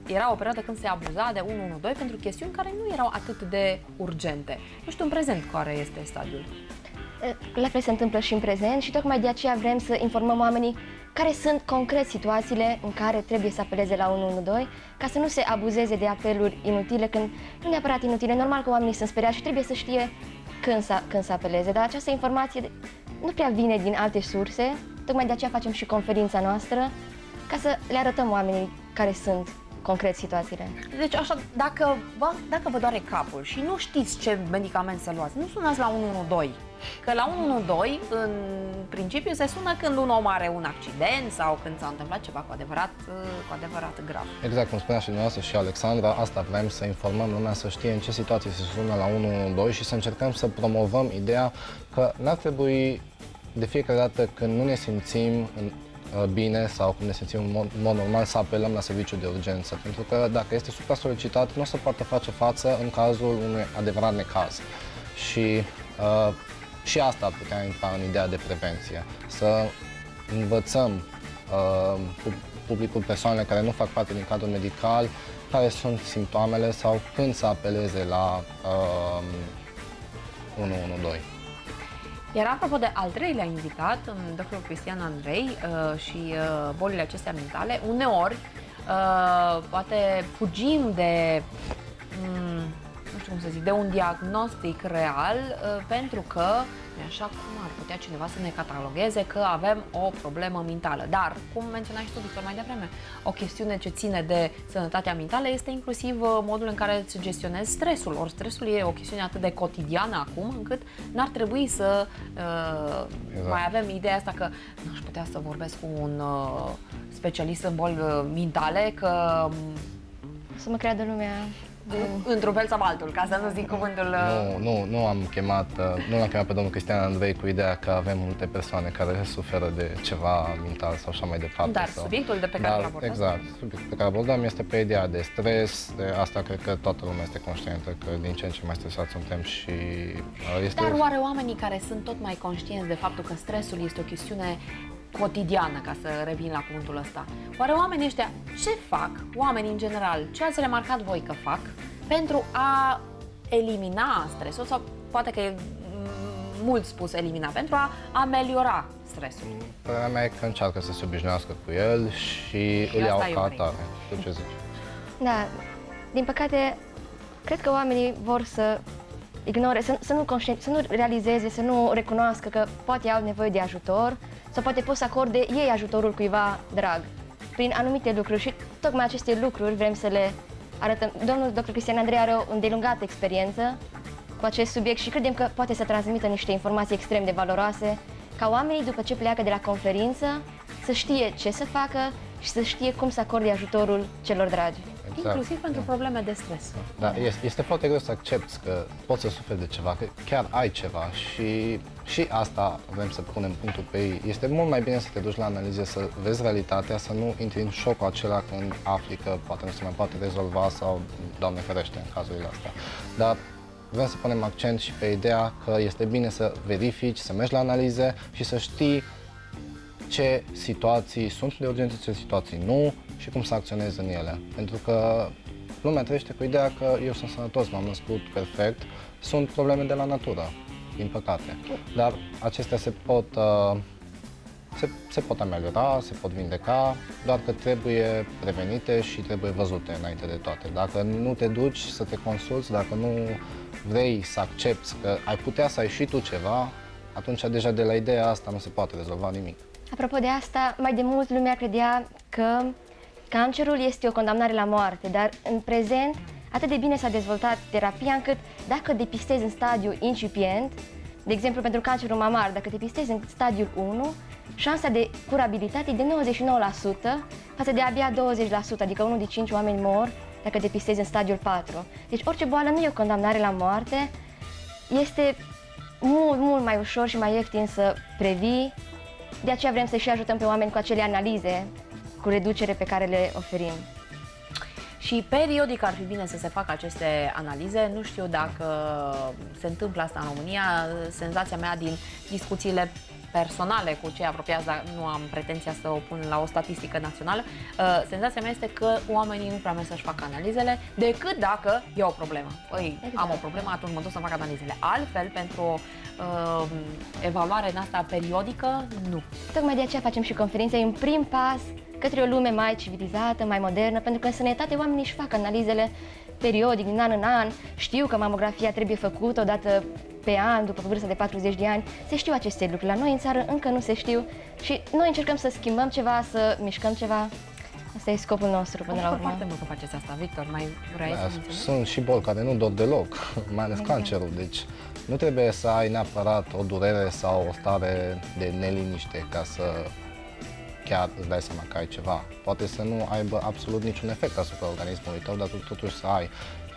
era o perioadă când se abuza de unu unu doi pentru chestiuni care nu erau atât de urgente. Nu știu în prezent care este stadiul. La fel se întâmplă și în prezent și tocmai de aceea vrem să informăm oamenii care sunt concret situațiile în care trebuie să apeleze la unu unu doi, ca să nu se abuzeze de apeluri inutile, când nu neapărat inutile, normal că oamenii sunt speriați și trebuie să știe când să, când să apeleze, dar această informație nu prea vine din alte surse, tocmai de aceea facem și conferința noastră, ca să le arătăm oamenii care sunt concret situațiile. Deci așa, dacă vă, dacă vă doare capul și nu știți ce medicament să luați, nu sunați la unu unu doi. Că la unu unu doi, în principiu, se sună când un om are un accident sau când s-a întâmplat ceva cu adevărat, cu adevărat grav. Exact, cum spunea și dumneavoastră și Alexandra, asta vrem, să informăm lumea, să știe în ce situație se sună la unu unu doi și să încercăm să promovăm ideea că n-ar trebui de fiecare dată când nu ne simțim în bine sau când ne simțim în mod, mod normal să apelăm la serviciul de urgență, pentru că dacă este supra-solicitat, nu o să poată face față în cazul unui adevărat necaz. Și uh, și asta ar putea intra în ideea de prevenție, să învățăm uh, publicul, persoanele care nu fac parte din cadrul medical, care sunt simptomele sau când să apeleze la uh, unu unu doi. Iar apropo de al treilea invitat, doctorul Cristian Andrei uh, și uh, bolile acestea mentale, uneori uh, poate fugim de, um, nu știu cum să zic, de un diagnostic real uh, pentru că, așa cum ar putea cineva să ne catalogheze că avem o problemă mentală. Dar, cum menționai și tu, Victor, mai devreme, o chestiune ce ține de sănătatea mentală este inclusiv modul în care îți gestionezi stresul. Ori stresul e o chestiune atât de cotidiană acum, încât n-ar trebui să uh, exact. mai avem ideea asta că nu aș putea să vorbesc cu un uh, specialist în boli mentale, că... Să mă creadă lumea... într-un fel sau altul, ca să nu zic cuvântul... Nu, nu, nu am chemat, nu l-am chemat pe domnul Cristian Andrei cu ideea că avem multe persoane care suferă de ceva mental sau așa mai departe. Dar sau... subiectul de pe care îl abordăm? Exact, subiectul pe care îl abordăm este pe ideea de stres, de asta cred că toată lumea este conștientă, că din ce în ce mai stresați suntem și... Este... Dar oare oamenii care sunt tot mai conștienți de faptul că stresul este o chestiune cotidiană, ca să revin la cuvântul ăsta. Oare oamenii ăștia ce fac, oamenii în general, ce ați remarcat voi că fac pentru a elimina stresul sau poate că e mult spus elimina, pentru a ameliora stresul? Părerea mea e că încearcă să se obișnuiască cu el și, și îl iau ca atare. Tu ce zici? Da, din păcate, cred că oamenii vor să ignore, să, să, nu să nu realizeze, să nu recunoască că poate au nevoie de ajutor sau poate pot să acorde ei ajutorul cuiva drag prin anumite lucruri și tocmai aceste lucruri vrem să le arătăm. Domnul doctor Cristian Andrei are o îndelungată experiență cu acest subiect și credem că poate să transmită niște informații extrem de valoroase ca oamenii, după ce pleacă de la conferință, să știe ce să facă și să știe cum să acorde ajutorul celor dragi. Exact. Inclusiv pentru probleme de stres. Da, este, este foarte greu să accepti că poți să suferi de ceva, că chiar ai ceva și, și asta vrem să punem punctul pe ei. Este mult mai bine să te duci la analize, să vezi realitatea, să nu intri în șocul acela când afli că poate nu se mai poate rezolva sau, Doamne ferește, în cazurile astea. Dar vrem să punem accent și pe ideea că este bine să verifici, să mergi la analize și să știi ce situații sunt de urgență, ce situații nu și cum să acționezi în ele. Pentru că lumea trăiește cu ideea că eu sunt sănătos, m-am născut perfect, sunt probleme de la natură, din păcate. Dar acestea se pot, uh, se, se pot ameliora, se pot vindeca, doar că trebuie prevenite și trebuie văzute înainte de toate. Dacă nu te duci să te consulți, dacă nu vrei să accepti că ai putea să ai și tu ceva, atunci deja de la ideea asta nu se poate rezolva nimic. Apropo de asta, mai de mult lumea credea că cancerul este o condamnare la moarte, dar în prezent atât de bine s-a dezvoltat terapia încât dacă depistezi în stadiu incipient, de exemplu pentru cancerul mamar, dacă depistezi în stadiul unu, șansa de curabilitate e de nouăzeci și nouă la sută față de abia douăzeci la sută, adică unul din cinci oameni mor dacă depistezi în stadiul patru. Deci orice boală nu e o condamnare la moarte, este mult, mult mai ușor și mai ieftin să previi. De aceea vrem să și ajutăm pe oameni cu acele analize, cu reducere pe care le oferim. Și periodic ar fi bine să se facă aceste analize. Nu știu dacă se întâmplă asta în România. Senzația mea din discuțiile personale cu cei apropiați, dar nu am pretenția să o pun la o statistică națională, senzația mea este că oamenii nu prea merg să-și facă analizele, decât dacă e o problemă. Păi, exact. Am o problemă, atunci mă duc să fac analizele. Altfel, pentru o uh, evaluare în asta periodică, nu. Tocmai de aceea facem și conferințe, în prim pas către o lume mai civilizată, mai modernă, pentru că în sănătate oamenii își fac analizele periodic, din an în an, știu că mamografia trebuie făcută odată pe an, după vârsta de patruzeci de ani, se știu aceste lucruri. La noi în țară încă nu se știu și noi încercăm să schimbăm ceva, să mișcăm ceva. Asta e scopul nostru până la urmă. Foarte mult că faceți asta, Victor, mai vrei da, să menționezi? Sunt și boli care nu dor deloc, mai ales exact. Cancerul, deci nu trebuie să ai neapărat o durere sau o stare de neliniște ca să chiar îți dai seama că ai ceva. Poate să nu aibă absolut niciun efect asupra organismului tău, dar tu totuși să ai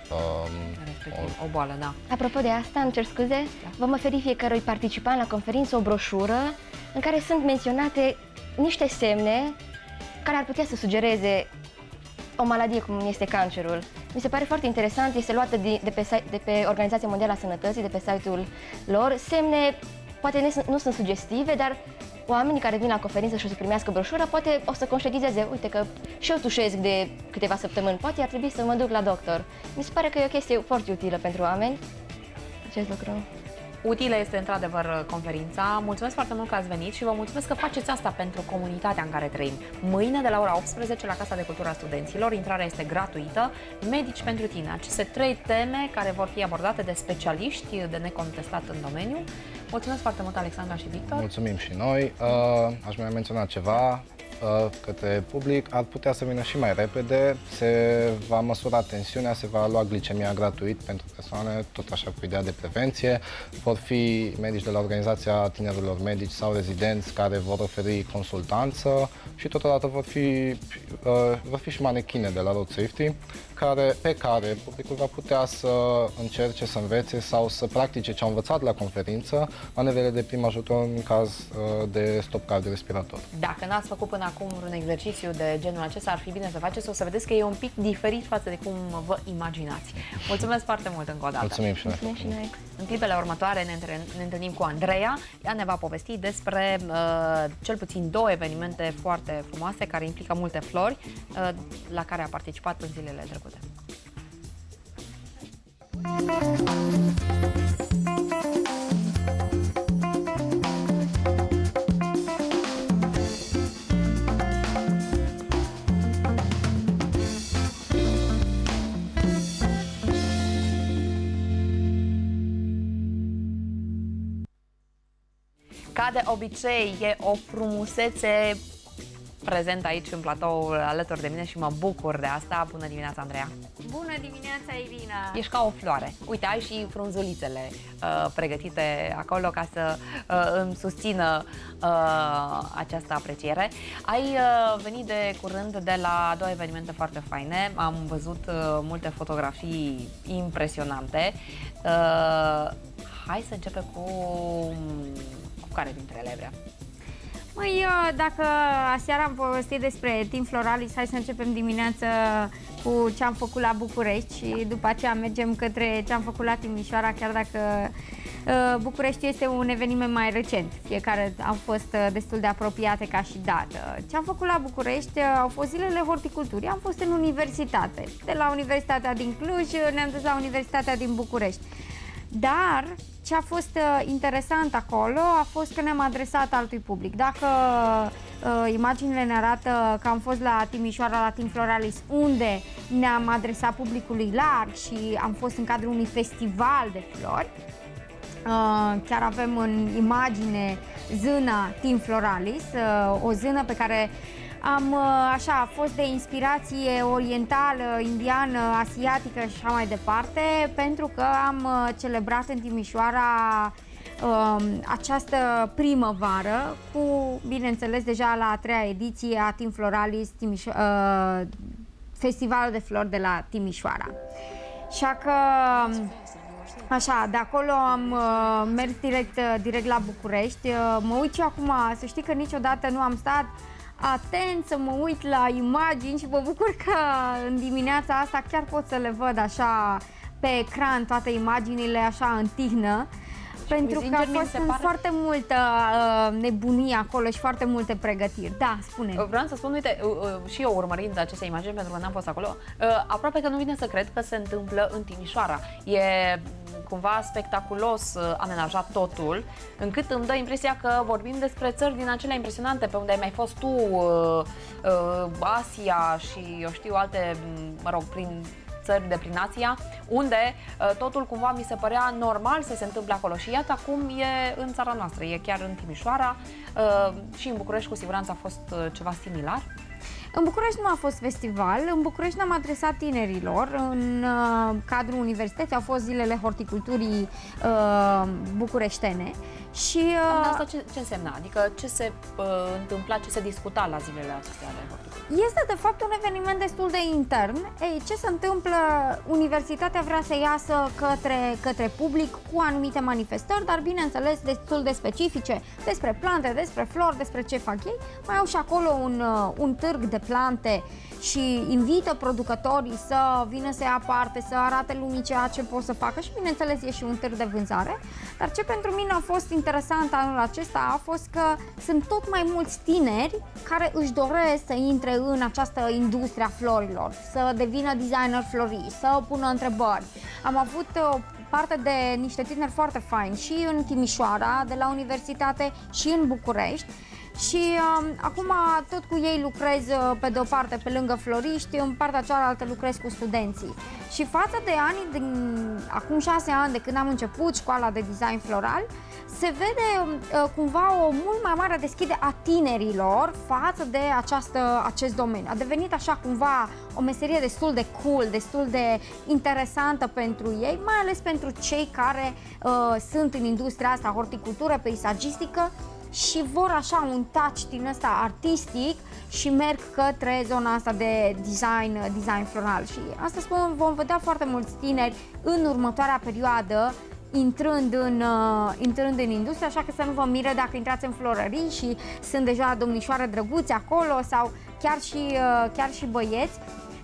um, o... o boală, da. Apropo de asta, îmi cer scuze, da. Vom oferi fiecărui participant la conferință o broșură în care sunt menționate niște semne care ar putea să sugereze o maladie cum este cancerul. Mi se pare foarte interesant, este luată de, de, pe, de pe Organizația Mondială a Sănătății, de pe site-ul lor. Semne poate nu, nu sunt sugestive, dar oamenii care vin la conferință și o să primească broșura, poate o să conștientizeze, uite că și eu tușesc de câteva săptămâni, poate ar trebui să mă duc la doctor. Mi se pare că e o chestie foarte utilă pentru oameni, acest lucru. Utilă este într-adevăr conferința. Mulțumesc foarte mult că ați venit și vă mulțumesc că faceți asta pentru comunitatea în care trăim. Mâine, de la ora optsprezece, la Casa de Cultură a Studenților, intrarea este gratuită. Medici pentru tine. Aceste trei teme care vor fi abordate de specialiști de necontestat în domeniu. Mulțumesc foarte mult, Alexandra și Victor. Mulțumim și noi. Aș mai menționa ceva către public, ar putea să vină și mai repede, se va măsura tensiunea, se va lua glicemia gratuit pentru persoane, tot așa cu ideea de prevenție. Vor fi medici de la Organizația Tinerilor Medici sau rezidenți care vor oferi consultanță și totodată vor fi, uh, vor fi și manechine de la Road Safety care, pe care publicul va putea să încerce să învețe sau să practice ce au învățat la conferință, manevrele de prim ajutor în caz uh, de stop cardiorespirator. Dacă n-ați făcut până acum un exercițiu de genul acesta, ar fi bine să faceți, o să vedeți că e un pic diferit față de cum vă imaginați. Mulțumesc foarte mult încă o dată. Mulțumim și noi. Mulțumim și noi. În clipele următoare ne, ne întâlnim cu Andreea. Ea ne va povesti despre uh, cel puțin două evenimente foarte frumoase care implică multe flori, uh, la care a participat în zilele trecute. Ca de obicei, e o frumusețe prezent aici în platou alături de mine și mă bucur de asta. Bună dimineața, Andreea! Bună dimineața, Irina! Ești ca o floare. Uite, ai și frunzulițele uh, pregătite acolo ca să uh, îmi susțină uh, această apreciere. Ai uh, venit de curând de la două evenimente foarte faine. Am văzut uh, multe fotografii impresionante. Uh, hai să începem cu... cu care dintre ele vrea? Măi, dacă aseară am povestit despre Team Floralis, hai să începem dimineața cu ce am făcut la București și după aceea mergem către ce am făcut la Timișoara, chiar dacă uh, București este un eveniment mai recent. Fiecare au fost uh, destul de apropiate ca și dată. Ce am făcut la București uh, au fost zilele horticulturii. Am fost în universitate. De la Universitatea din Cluj ne-am dus la Universitatea din București. Dar ce a fost uh, interesant acolo a fost că ne-am adresat altui public. Dacă uh, imaginile ne arată că am fost la Timișoara, la Team Floralis, unde ne-am adresat publicului larg și am fost în cadrul unui festival de flori, uh, chiar avem în imagine zâna Team Floralis, uh, o zână pe care am, așa, a fost de inspirație orientală, indiană, asiatică și așa mai departe, pentru că am celebrat în Timișoara uh, această primăvară cu, bineînțeles, deja la a treia ediție a Team Floralis, Timișo uh, Festivalul de Flori de la Timișoara. Așa că, așa, de acolo am uh, mers direct, direct la București. Uh, mă uit și acum, să știi că niciodată nu am stat atent să mă uit la imagini și mă bucur că în dimineața asta chiar pot să le văd așa pe ecran, toate imaginile așa în tihnă. Pentru că a fost se pare... foarte multă uh, nebunie acolo și foarte multe pregătiri. Da, spune. Vreau să spun, uite, uh, uh, și eu urmărind aceste imagini, pentru că n-am fost acolo, uh, aproape că nu vine să cred că se întâmplă în Timișoara. E cumva spectaculos uh, amenajat totul, încât îmi dă impresia că vorbim despre țări din acelea impresionante, pe unde ai mai fost tu, uh, uh, Asia și, eu știu, alte, mă rog, prin... țări de prin Asia, unde uh, totul cumva mi se părea normal să se întâmple acolo. Și iată acum e în țara noastră, e chiar în Timișoara uh, și în București cu siguranță a fost uh, ceva similar. În București nu a fost festival, în București ne-am adresat tinerilor, în uh, cadrul universității au fost zilele horticulturii uh, bucureștene. Și uh, asta ce, ce însemna? Adică ce se uh, întâmpla, ce se discuta la zilele acestea de horticultură? Este de fapt un eveniment destul de intern. Ei, ce se întâmplă? Universitatea vrea să iasă către, către public cu anumite manifestări, dar bineînțeles destul de specifice despre plante, despre flori, despre ce fac ei. Mai au și acolo un, un târg de plante și invită producătorii să vină să ia parte, să arate lumii ceea ce pot să facă și bineînțeles e și un târg de vânzare. Dar ce pentru mine a fost interesant anul acesta a fost că sunt tot mai mulți tineri care își doresc să intre în această industrie a florilor, să devină designer florist, să pună întrebări. Am avut o parte de niște tineri foarte faini și în Timișoara, de la universitate, și în București. Și uh, acum tot cu ei lucrez uh, pe de o parte pe lângă floriști, în partea cealaltă lucrez cu studenții. Și față de anii din acum șase ani de când am început școala de design floral, se vede uh, cumva o mult mai mare deschidere a tinerilor față de această, acest domeniu. A devenit așa cumva o meserie destul de cool, destul de interesantă pentru ei, mai ales pentru cei care uh, sunt în industria asta, horticultură, peisagistică, și vor așa un touch din ăsta artistic și merg către zona asta de design, design floral. Și asta spun, vom vedea foarte mulți tineri în următoarea perioadă intrând în, uh, intrând în industrie, așa că să nu vă mire dacă intrați în florării și sunt deja domnișoare drăguți acolo sau chiar și, uh, chiar și băieți.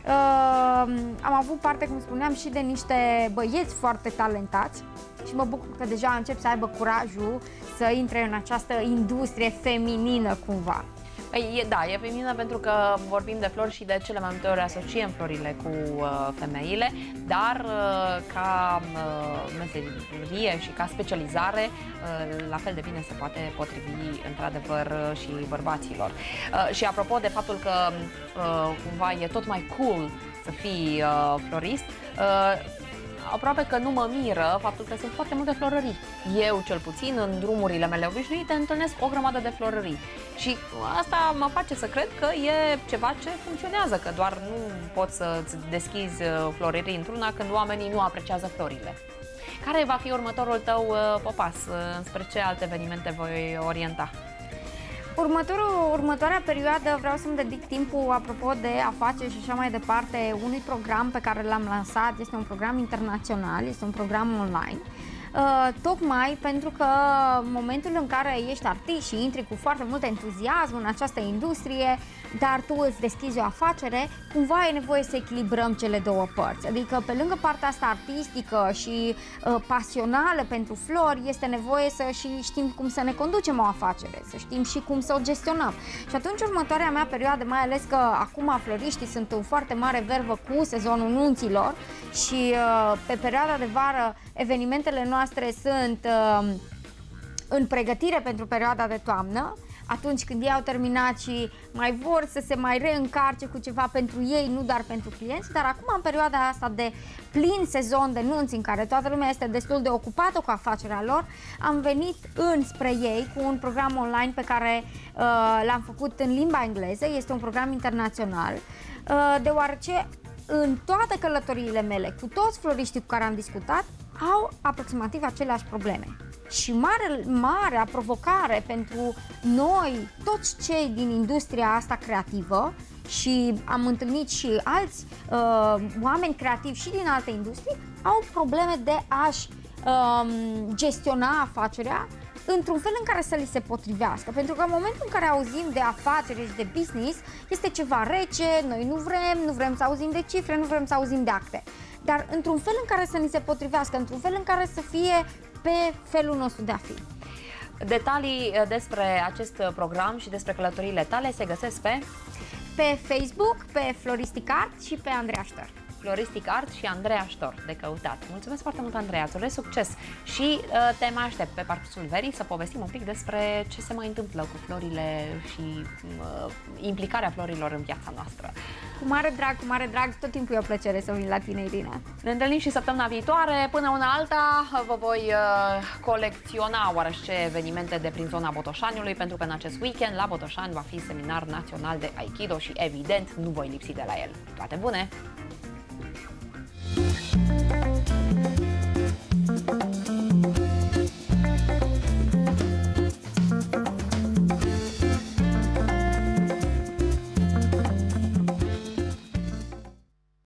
Uh, am avut parte, cum spuneam, și de niște băieți foarte talentați și mă bucur că deja încep să aibă curajul să intre în această industrie feminină cumva. E, da, e feminină pentru că vorbim de flori și de cele mai multe ori asociem florile cu uh, femeile, dar uh, ca uh, meserie și ca specializare uh, la fel de bine se poate potrivi într-adevăr uh, și bărbaților. Uh, și apropo de faptul că uh, cumva e tot mai cool să fii uh, florist, uh, aproape că nu mă miră faptul că sunt foarte multe florării. Eu, cel puțin, în drumurile mele obișnuite, întâlnesc o grămadă de florării. Și asta mă face să cred că e ceva ce funcționează, că doar nu poți să-ți deschizi florării într-una când oamenii nu apreciază florile. Care va fi următorul tău pas? Spre ce alte evenimente voi orienta? Următorul, următoarea perioadă vreau să-mi dedic timpul, apropo de afaceri și așa mai departe, unui program pe care l-am lansat. Este un program internațional, este un program online. Uh, tocmai pentru că în momentul în care ești artist și intri cu foarte mult entuziasm în această industrie, dar tu îți deschizi o afacere, cumva e nevoie să echilibrăm cele două părți. Adică pe lângă partea asta artistică și uh, pasională pentru flori, este nevoie să și știm cum să ne conducem o afacere, să știm și cum să o gestionăm. Și atunci următoarea mea perioadă, mai ales că acum floriștii sunt în foarte mare vervă cu sezonul nunților și uh, pe perioada de vară evenimentele noastre sunt uh, în pregătire pentru perioada de toamnă, atunci când ei au terminat și mai vor să se mai reîncarce cu ceva pentru ei, nu doar pentru clienți, dar acum în perioada asta de plin sezon de nunți, în care toată lumea este destul de ocupată cu afacerea lor, am venit înspre ei cu un program online pe care uh, l-am făcut în limba engleză. Este un program internațional, uh, deoarece în toate călătoriile mele, cu toți floriștii cu care am discutat, au aproximativ aceleași probleme. Și mare, marea provocare pentru noi, toți cei din industria asta creativă, și am întâlnit și alți uh, oameni creativi și din alte industrii, au probleme de a-și uh, gestiona afacerea într-un fel în care să li se potrivească. Pentru că în momentul în care auzim de afaceri și de business, este ceva rece, noi nu vrem, nu vrem să auzim de cifre, nu vrem să auzim de acte. Dar într-un fel în care să ni se potrivească, într-un fel în care să fie pe felul nostru de a fi. Detalii despre acest program și despre călătoriile tale se găsesc pe... Pe Facebook, pe Floristic Art și pe Andreea Ștor. Floristic Art și Andreea Ștor de căutat. Mulțumesc foarte mult, Andreea, îți urez succes și uh, te mai aștept pe parcursul verii să povestim un pic despre ce se mai întâmplă cu florile și uh, implicarea florilor în viața noastră. Cu mare drag, cu mare drag, tot timpul e o plăcere să vin la tine, Irina. Ne întâlnim și săptămâna viitoare. Până una alta vă voi uh, colecționa oarăși evenimente de prin zona Botoșaniului, pentru că în acest weekend la Botoșani va fi seminar național de Aikido și evident nu voi lipsi de la el. Toate bune!